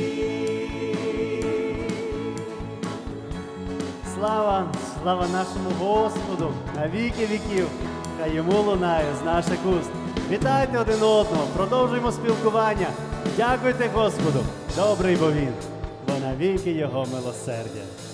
Слава, слава нашому Господу на віки віків, хай йому лунає з наших уст. Вітайте один одного, продовжуємо спілкування. Дякуйте Господу, добрий бо Він, бо навіки Його милосердя.